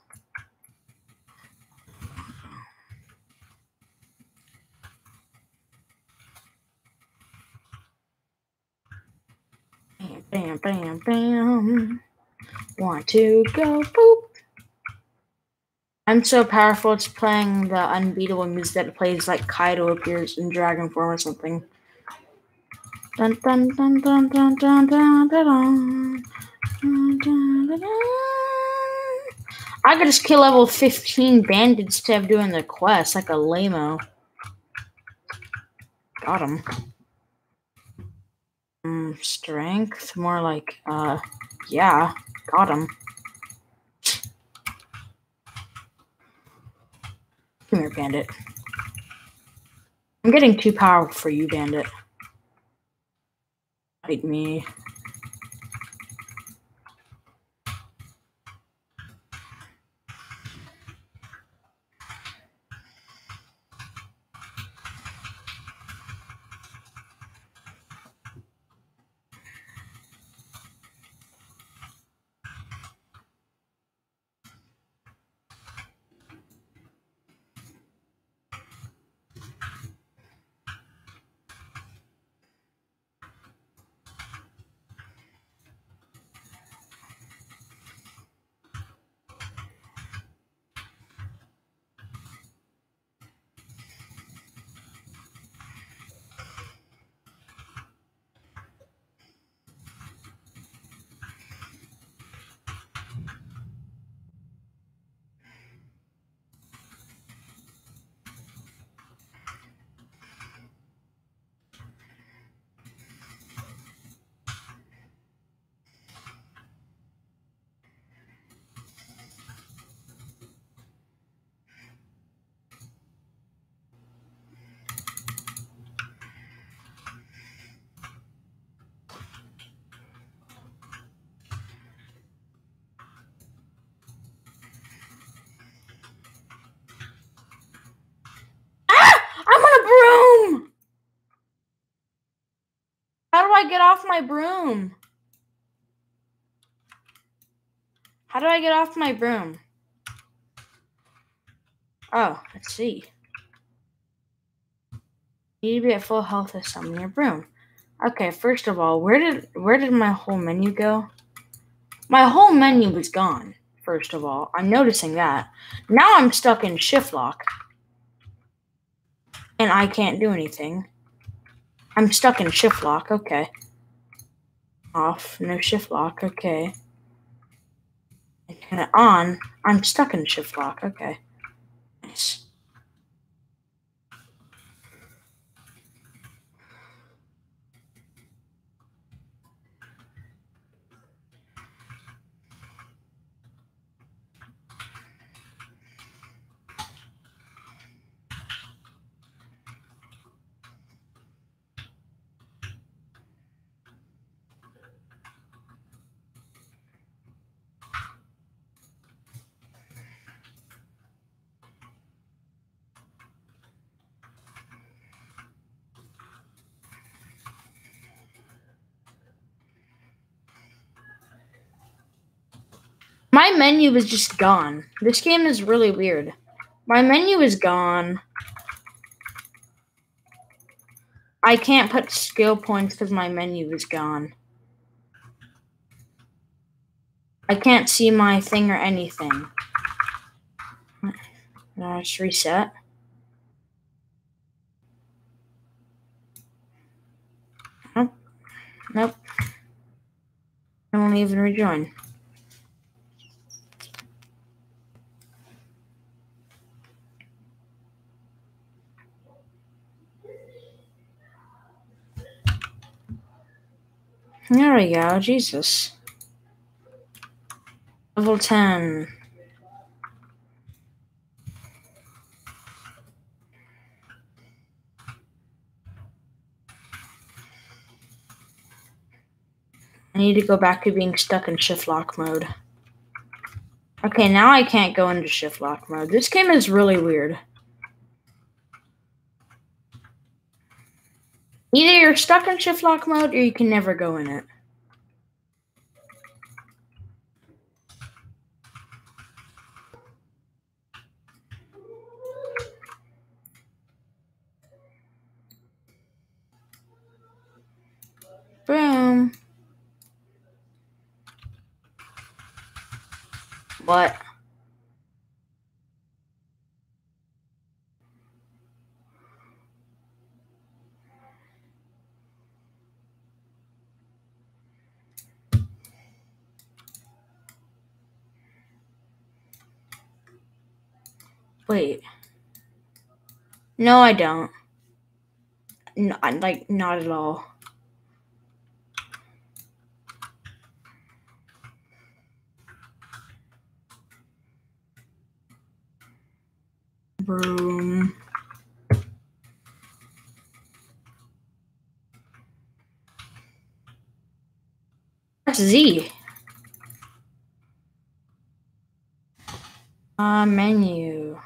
Bam, bam, bam, bam. Want to go, boop. I'm so powerful, it's playing the unbeatable music that plays like Kaido appears in Dragon form or something. Dun dun dun dun dun dun dun dun dun. Dun, dun, dun, dun. I could just kill level fifteen bandits instead of doing the quest like a lame-o. Got him. Mm, strength, more like, uh, yeah, got him. Come here, bandit. I'm getting too powerful for you, bandit. Fight me. I'm on a broom! How do I get off my broom? How do I get off my broom? Oh, let's see. You need to be at full health to summon your broom. Okay, first of all, where did where did my whole menu go? My whole menu was gone, first of all. I'm noticing that. Now I'm stuck in shift lock. And I can't do anything. I'm stuck in shift lock, okay. Off, no shift lock, okay. And turn it on, I'm stuck in shift lock, okay. Nice. My menu is just gone. This game is really weird. My menu is gone. I can't put skill points because my menu is gone. I can't see my thing or anything. Let's reset. Nope. Nope. I won't even rejoin. There we go. Jesus. Level ten. I need to go back to being stuck in shift lock mode. Okay, now I can't go into shift lock mode. This game is really weird. Either you're stuck in shift lock mode or you can never go in it. Boom. What? Wait. No, I don't. No, like, not at all. Boom. That's Z. Uh, menu.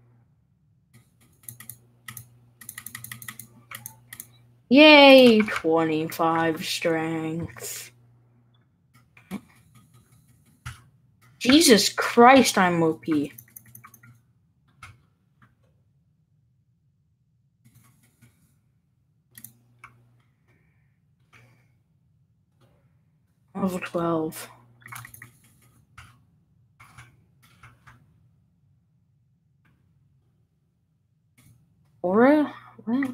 Yay, twenty-five strength. Jesus Christ, I'm O P. Level twelve. Aura? What?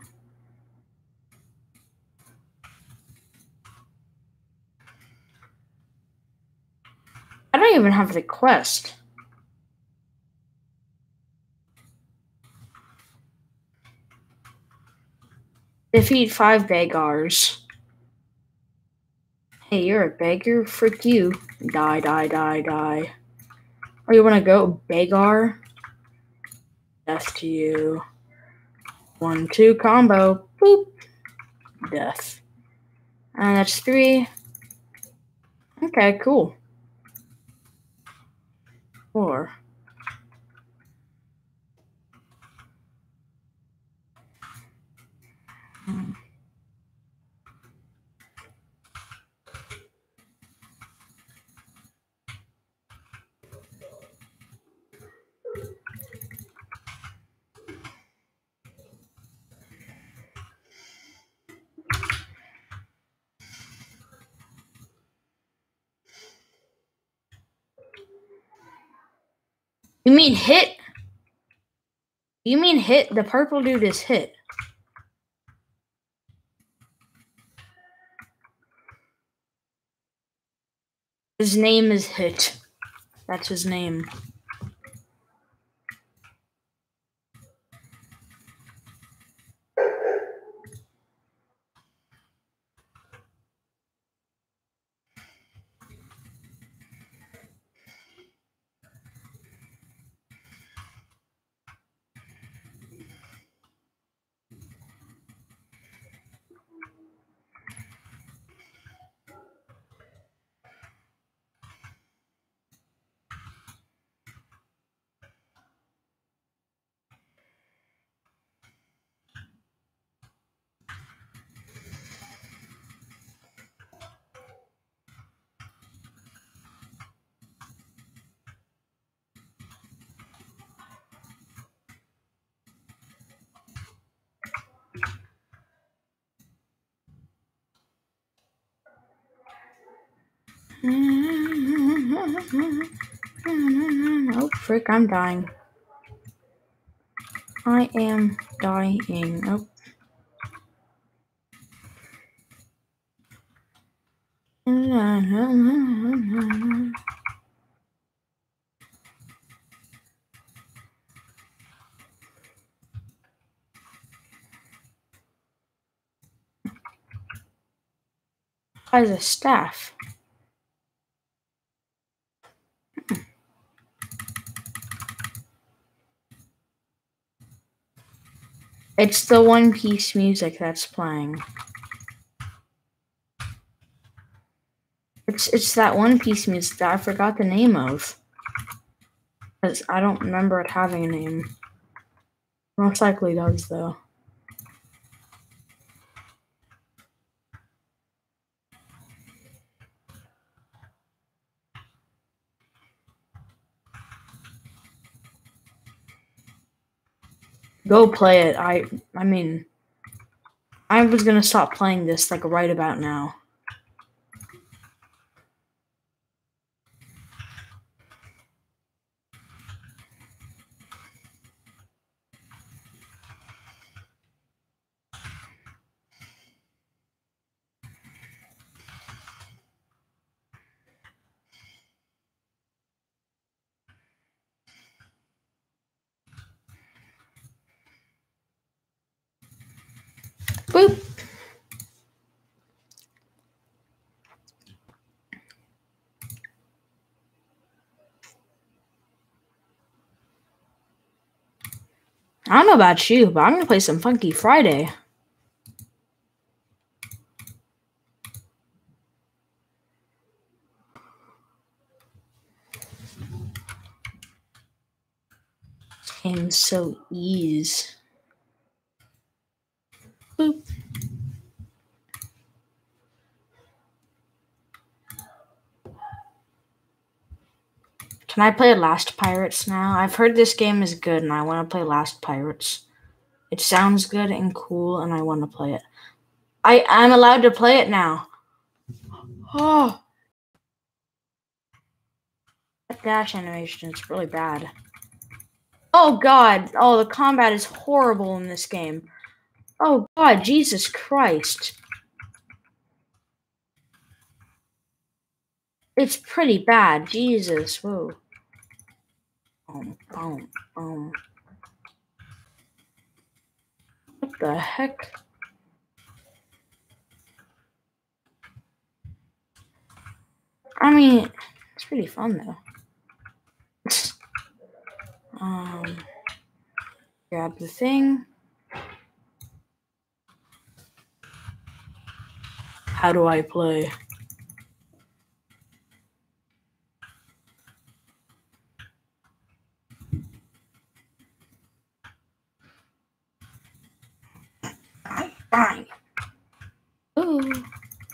I don't even have the quest. Defeat five beggars. Hey, you're a beggar? Frick you. Die, die, die, die. Or you wanna go, beggar? Death to you. One, two combo. Boop. Death. And that's three. Okay, cool. Four. Hmm. You mean hit? You mean hit? The purple dude is hit. His name is Hit. That's his name. Oh, frick, I'm dying. I am dying. Oh. As a staff. It's the One Piece music that's playing. It's it's that One Piece music that I forgot the name of. Because I don't remember it having a name. Most likely does, though. Go play it. I I mean, I was gonna stop playing this like right about now. Boop. I don't know about you, but I'm gonna play some Funky Friday. This game's so easy. Boop. Can I play Last Pirates now? I've heard this game is good and I want to play Last Pirates. It sounds good and cool and I want to play it. I am allowed to play it now. Oh. That dash animation is really bad. Oh god. Oh, the combat is horrible in this game. Oh god, Jesus Christ. It's pretty bad. Jesus. Whoa. Um, um, um. What the heck? I mean, it's pretty fun though. um, grab the thing. How do I play? Fine. Ooh.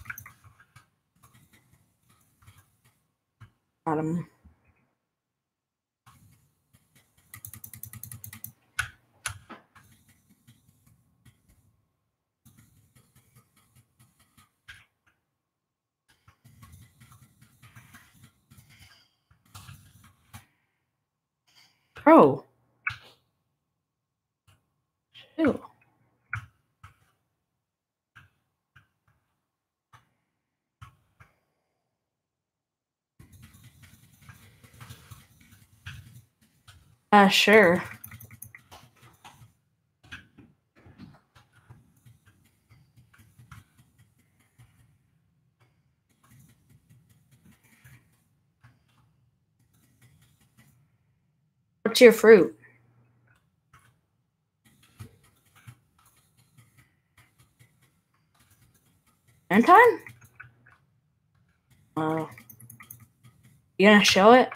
Got him. Pro. Ew. Uh, sure. What's your fruit? Time? Uh, you gonna show it?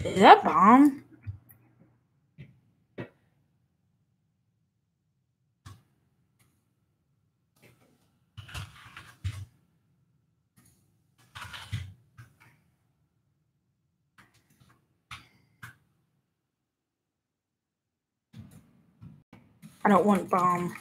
Is that bomb? I don't want bomb.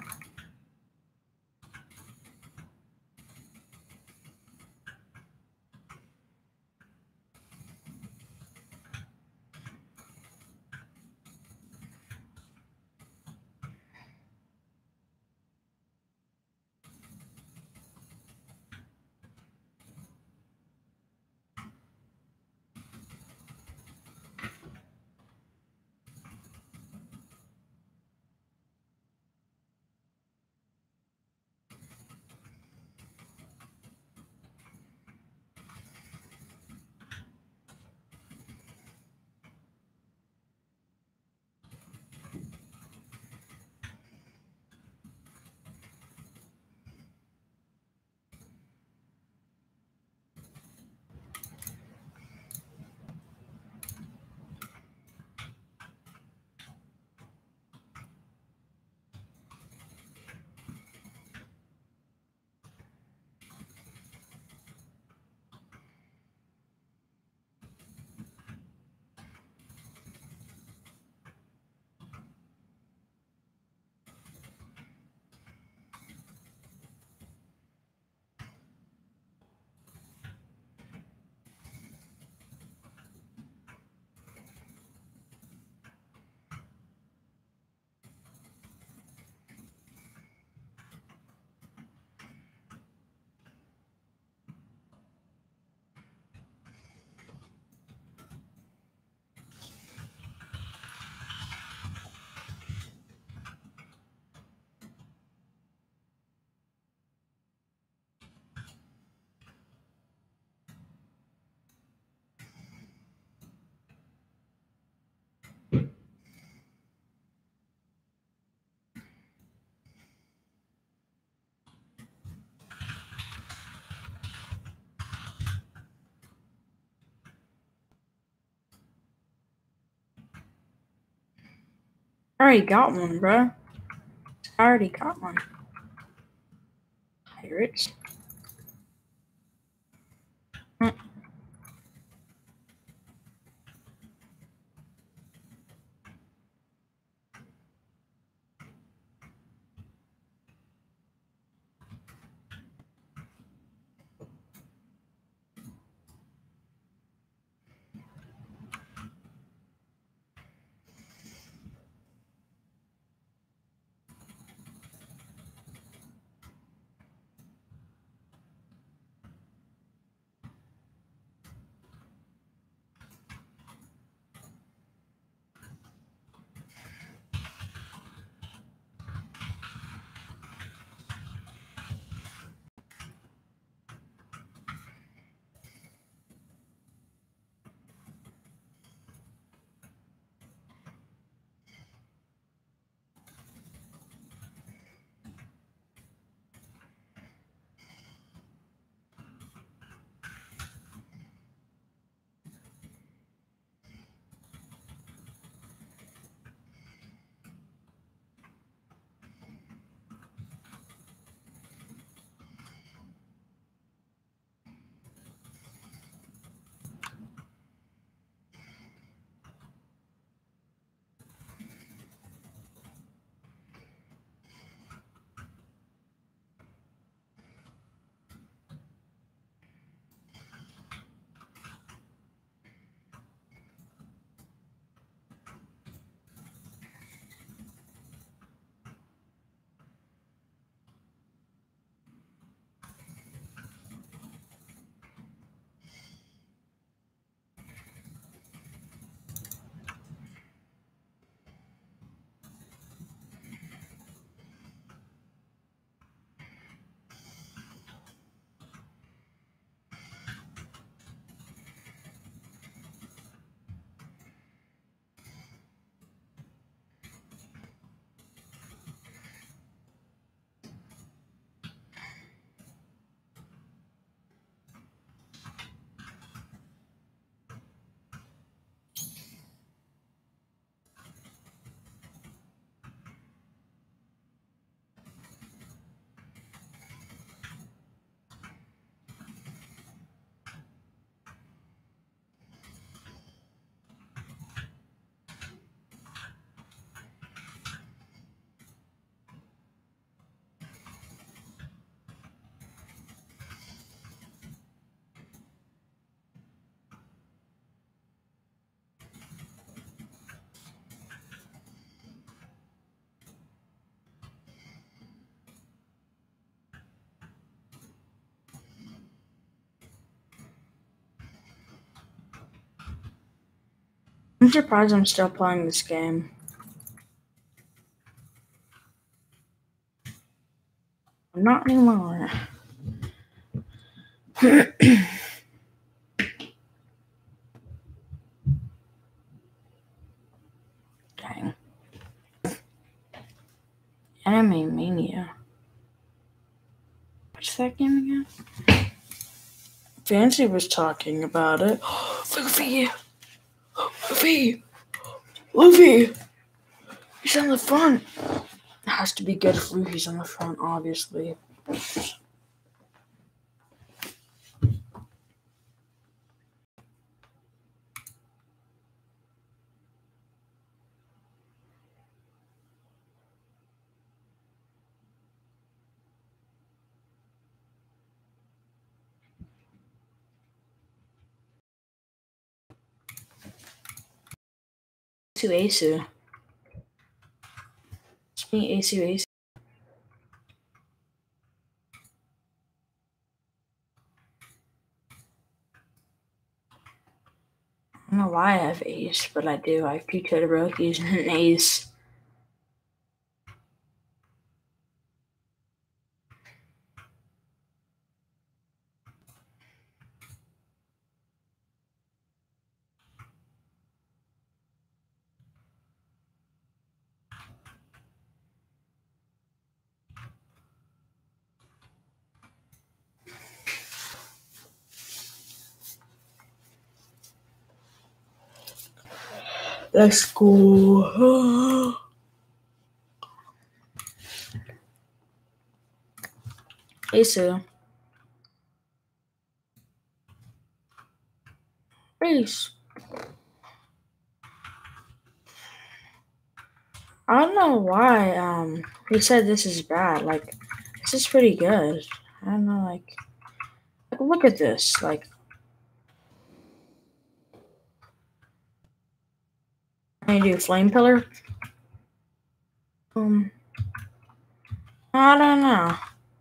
I already got one, bruh. I already got one. Pirates. Mm. I'm surprised I'm still playing this game. Not anymore. Dang. Anime Mania. What's that game again? Fancy was talking about it. Luffy! Luffy! Luffy! He's on the front! It has to be good if Luffy's on the front, obviously. Asu Asu. It's me, Asu Asu. I don't know why I have Ace, but I do. I have two Todorokis and an Ace. Let's go. Asu. Ace. I don't know why um he said this is bad. Like, this is pretty good. I don't know, like, like look at this. Like, I do flame pillar. Um, I don't know.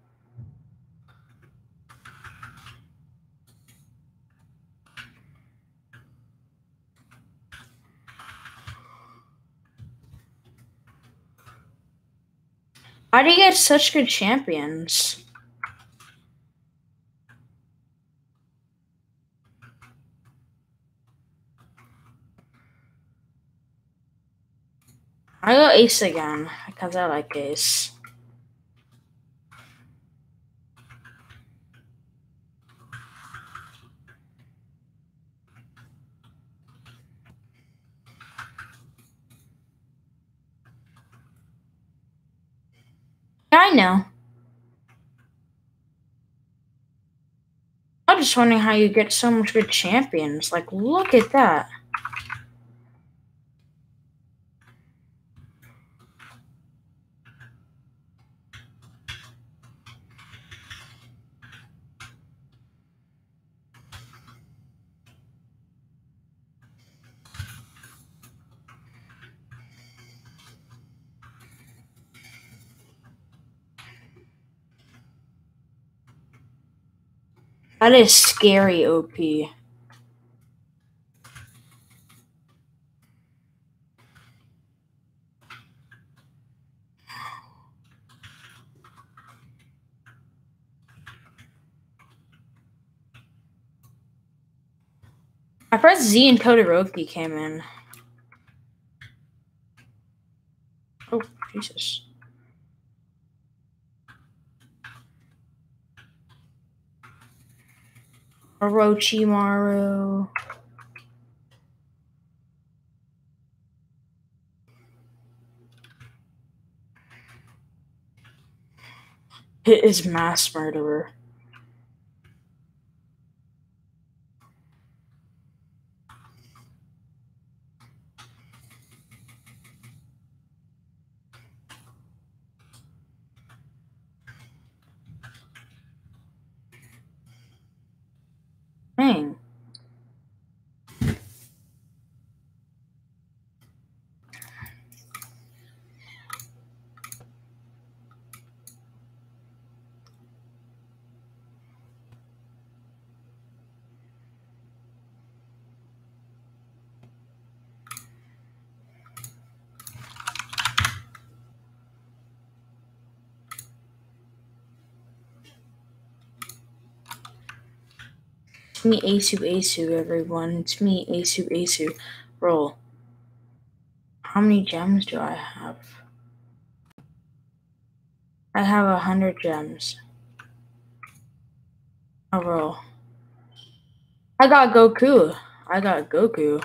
How do you get such good champions? I go Ace again because I like Ace. Yeah, I know. I'm just wondering how you get so much good champions. Like, look at that. That is scary O P. I pressed Z and Todoroki came in. Oh, Jesus. Orochimaru. It is mass murderer. Dang. me, Asu Asu, everyone. It's me, Asu Asu. Roll. How many gems do I have? I have a hundred gems. I'll roll. I got Goku. I got Goku.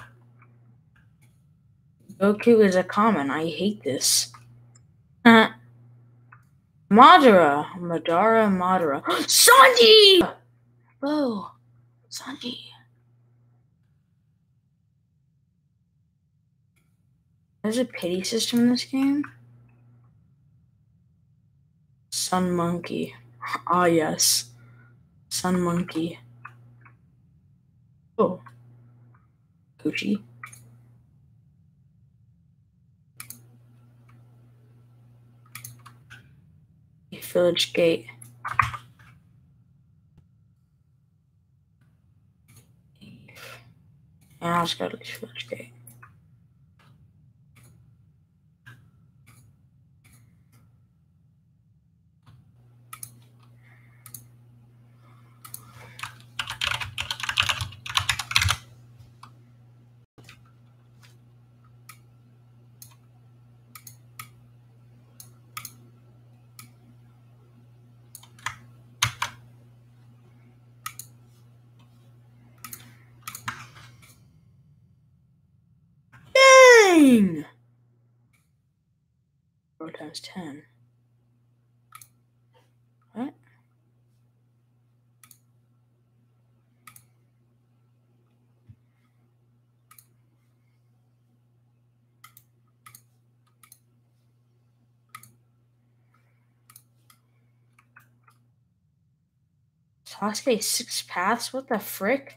Goku is a common. I hate this. Madara. Madara, Madara. Sanji! Oh, Sanji. There's a pity system in this game. Sun Monkey. Ah, yes. Sun Monkey. Oh. Gucci. Village Gate. Yeah, I just gotta leave Village Gate. Dang! Four times ten. What? Sasuke six paths? What the frick?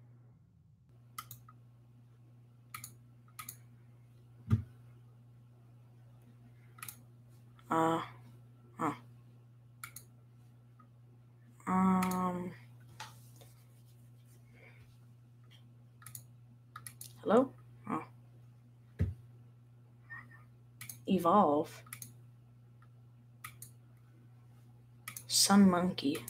Uh, oh. Um, hello? Oh. Evolve. Sun Monkey.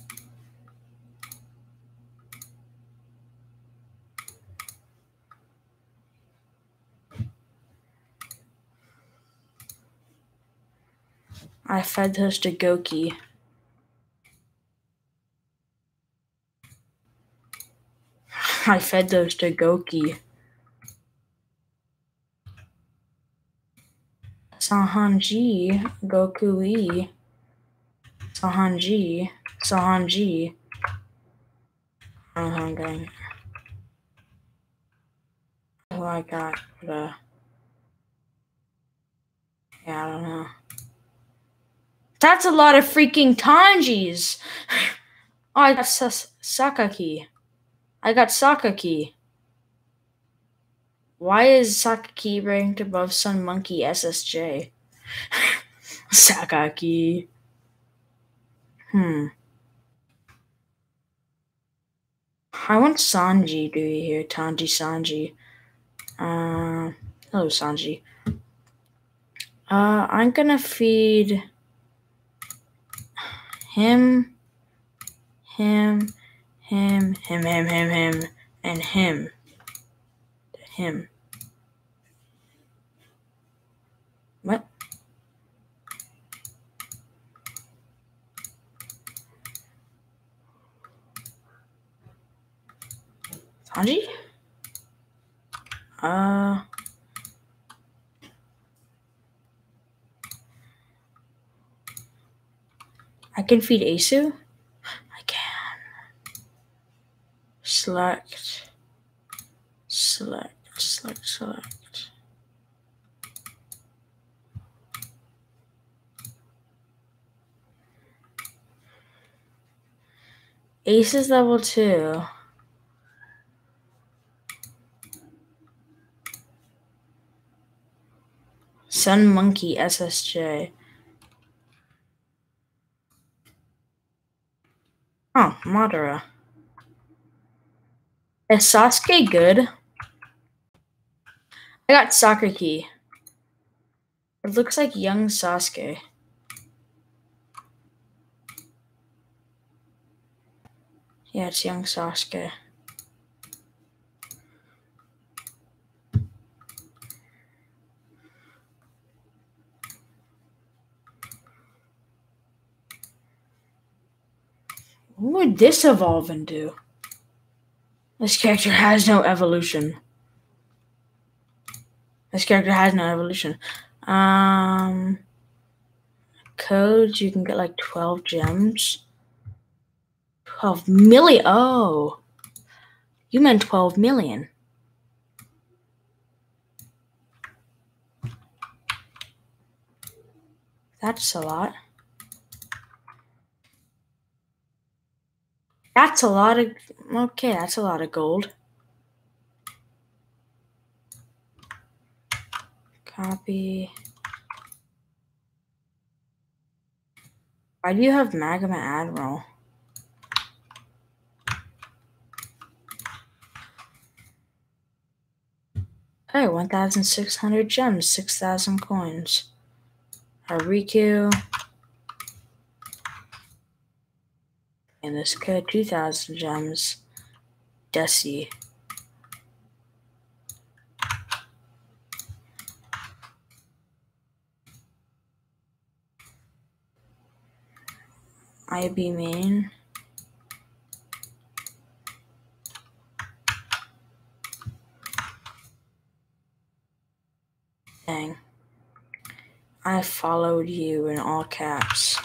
I fed those to Goki. I fed those to Goki. Sahanji, Goku E. Sahanji, Sahanji. I don't know how I'm going. Oh, I got the. Yeah, I don't know. That's a lot of freaking Tanjis. Oh, I got Sas- Sakaki. I got Sakaki. Why is Sakaki ranked above Sun Monkey S S J? Sakaki. Hmm. I want Sanji to be here. Tanji Sanji. Uh, hello, Sanji. Uh, I'm gonna feed him, him, him, him, him, him, him, and him. Him. What? Sanji? Uh... I can feed Asu? I can. Select. Select. Select. Select. Ace is level two. Sun Monkey S S J. Oh, Madara. Is Sasuke good? I got Sakaki. It looks like young Sasuke. Yeah, it's young Sasuke. What would this evolve into? This character has no evolution. This character has no evolution. Um, codes, you can get like twelve gems. twelve million. Oh, you meant twelve million. That's a lot. That's a lot of, okay, that's a lot of gold. Copy. Why do you have Magma Admiral? Hey, one thousand six hundred gems, six thousand coins. Hariku. And this kid, two thousand gems. Desi. I B main. Dang. I followed you in all caps.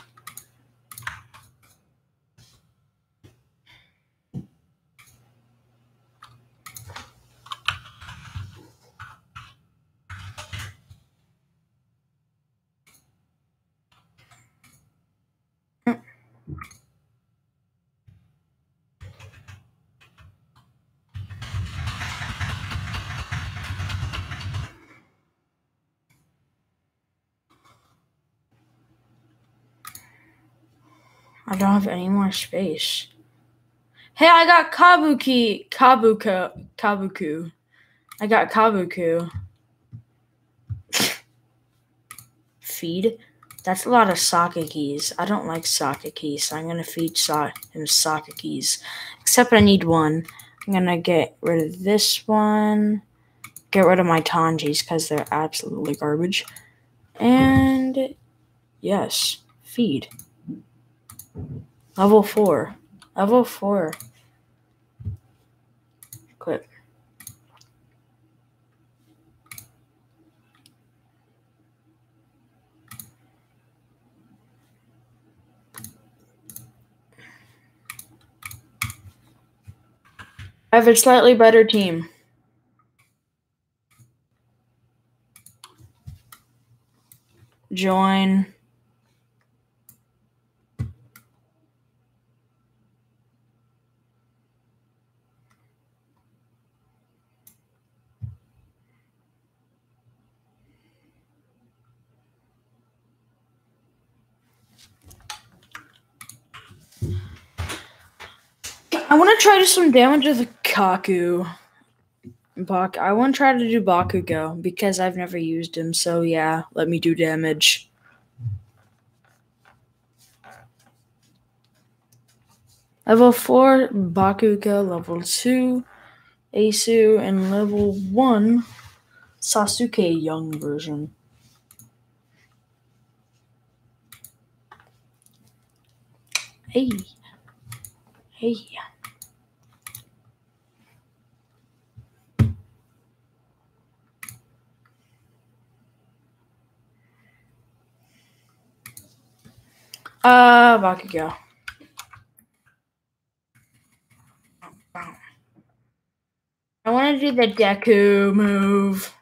I don't have any more space. Hey, I got Kabuki. Kabuka. Kabuku. I got Kabuku. Feed? That's a lot of sake keys. I don't like sake keys, so I'm going to feed so- him sake keys. Except I need one. I'm going to get rid of this one. Get rid of my Tanjis because they're absolutely garbage. And yes, feed. Level four. Level four. Quit. I have a slightly better team. Join. I want to try to do some damage with Kaku. Bak- I want to try to do Bakugo because I've never used him, so yeah, let me do damage. Level four, Bakugo. Level two, Asu. And level one, Sasuke young version. Hey. Hey. Uh, Bakugo. I want to do the Deku move.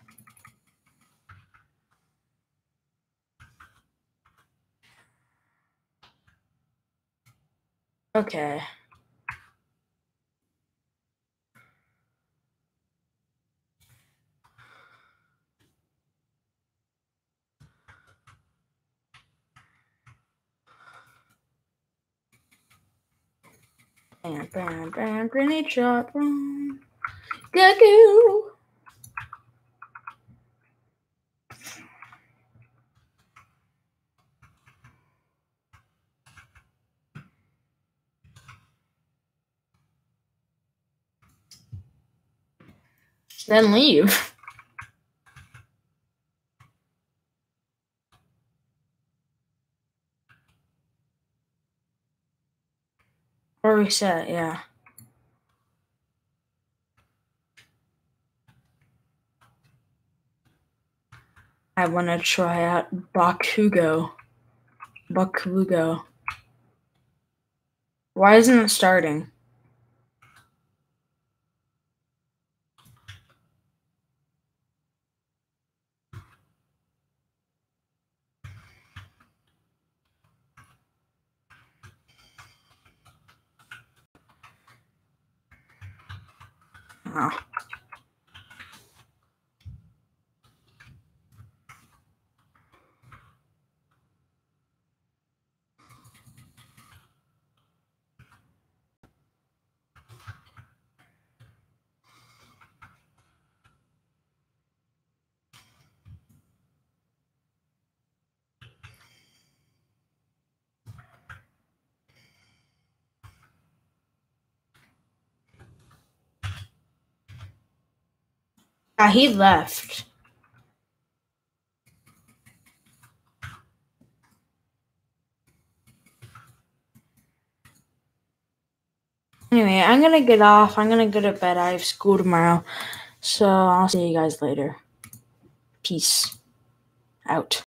Okay. Bam, bam, bam, grenade shot. Boom. Deku. Then leave. Or reset, yeah. I want to try out Bakugo. Bakugo. Why isn't it starting? Oh. Yeah, he left. Anyway, I'm gonna get off. I'm gonna go to bed. I have school tomorrow. So I'll see you guys later. Peace out.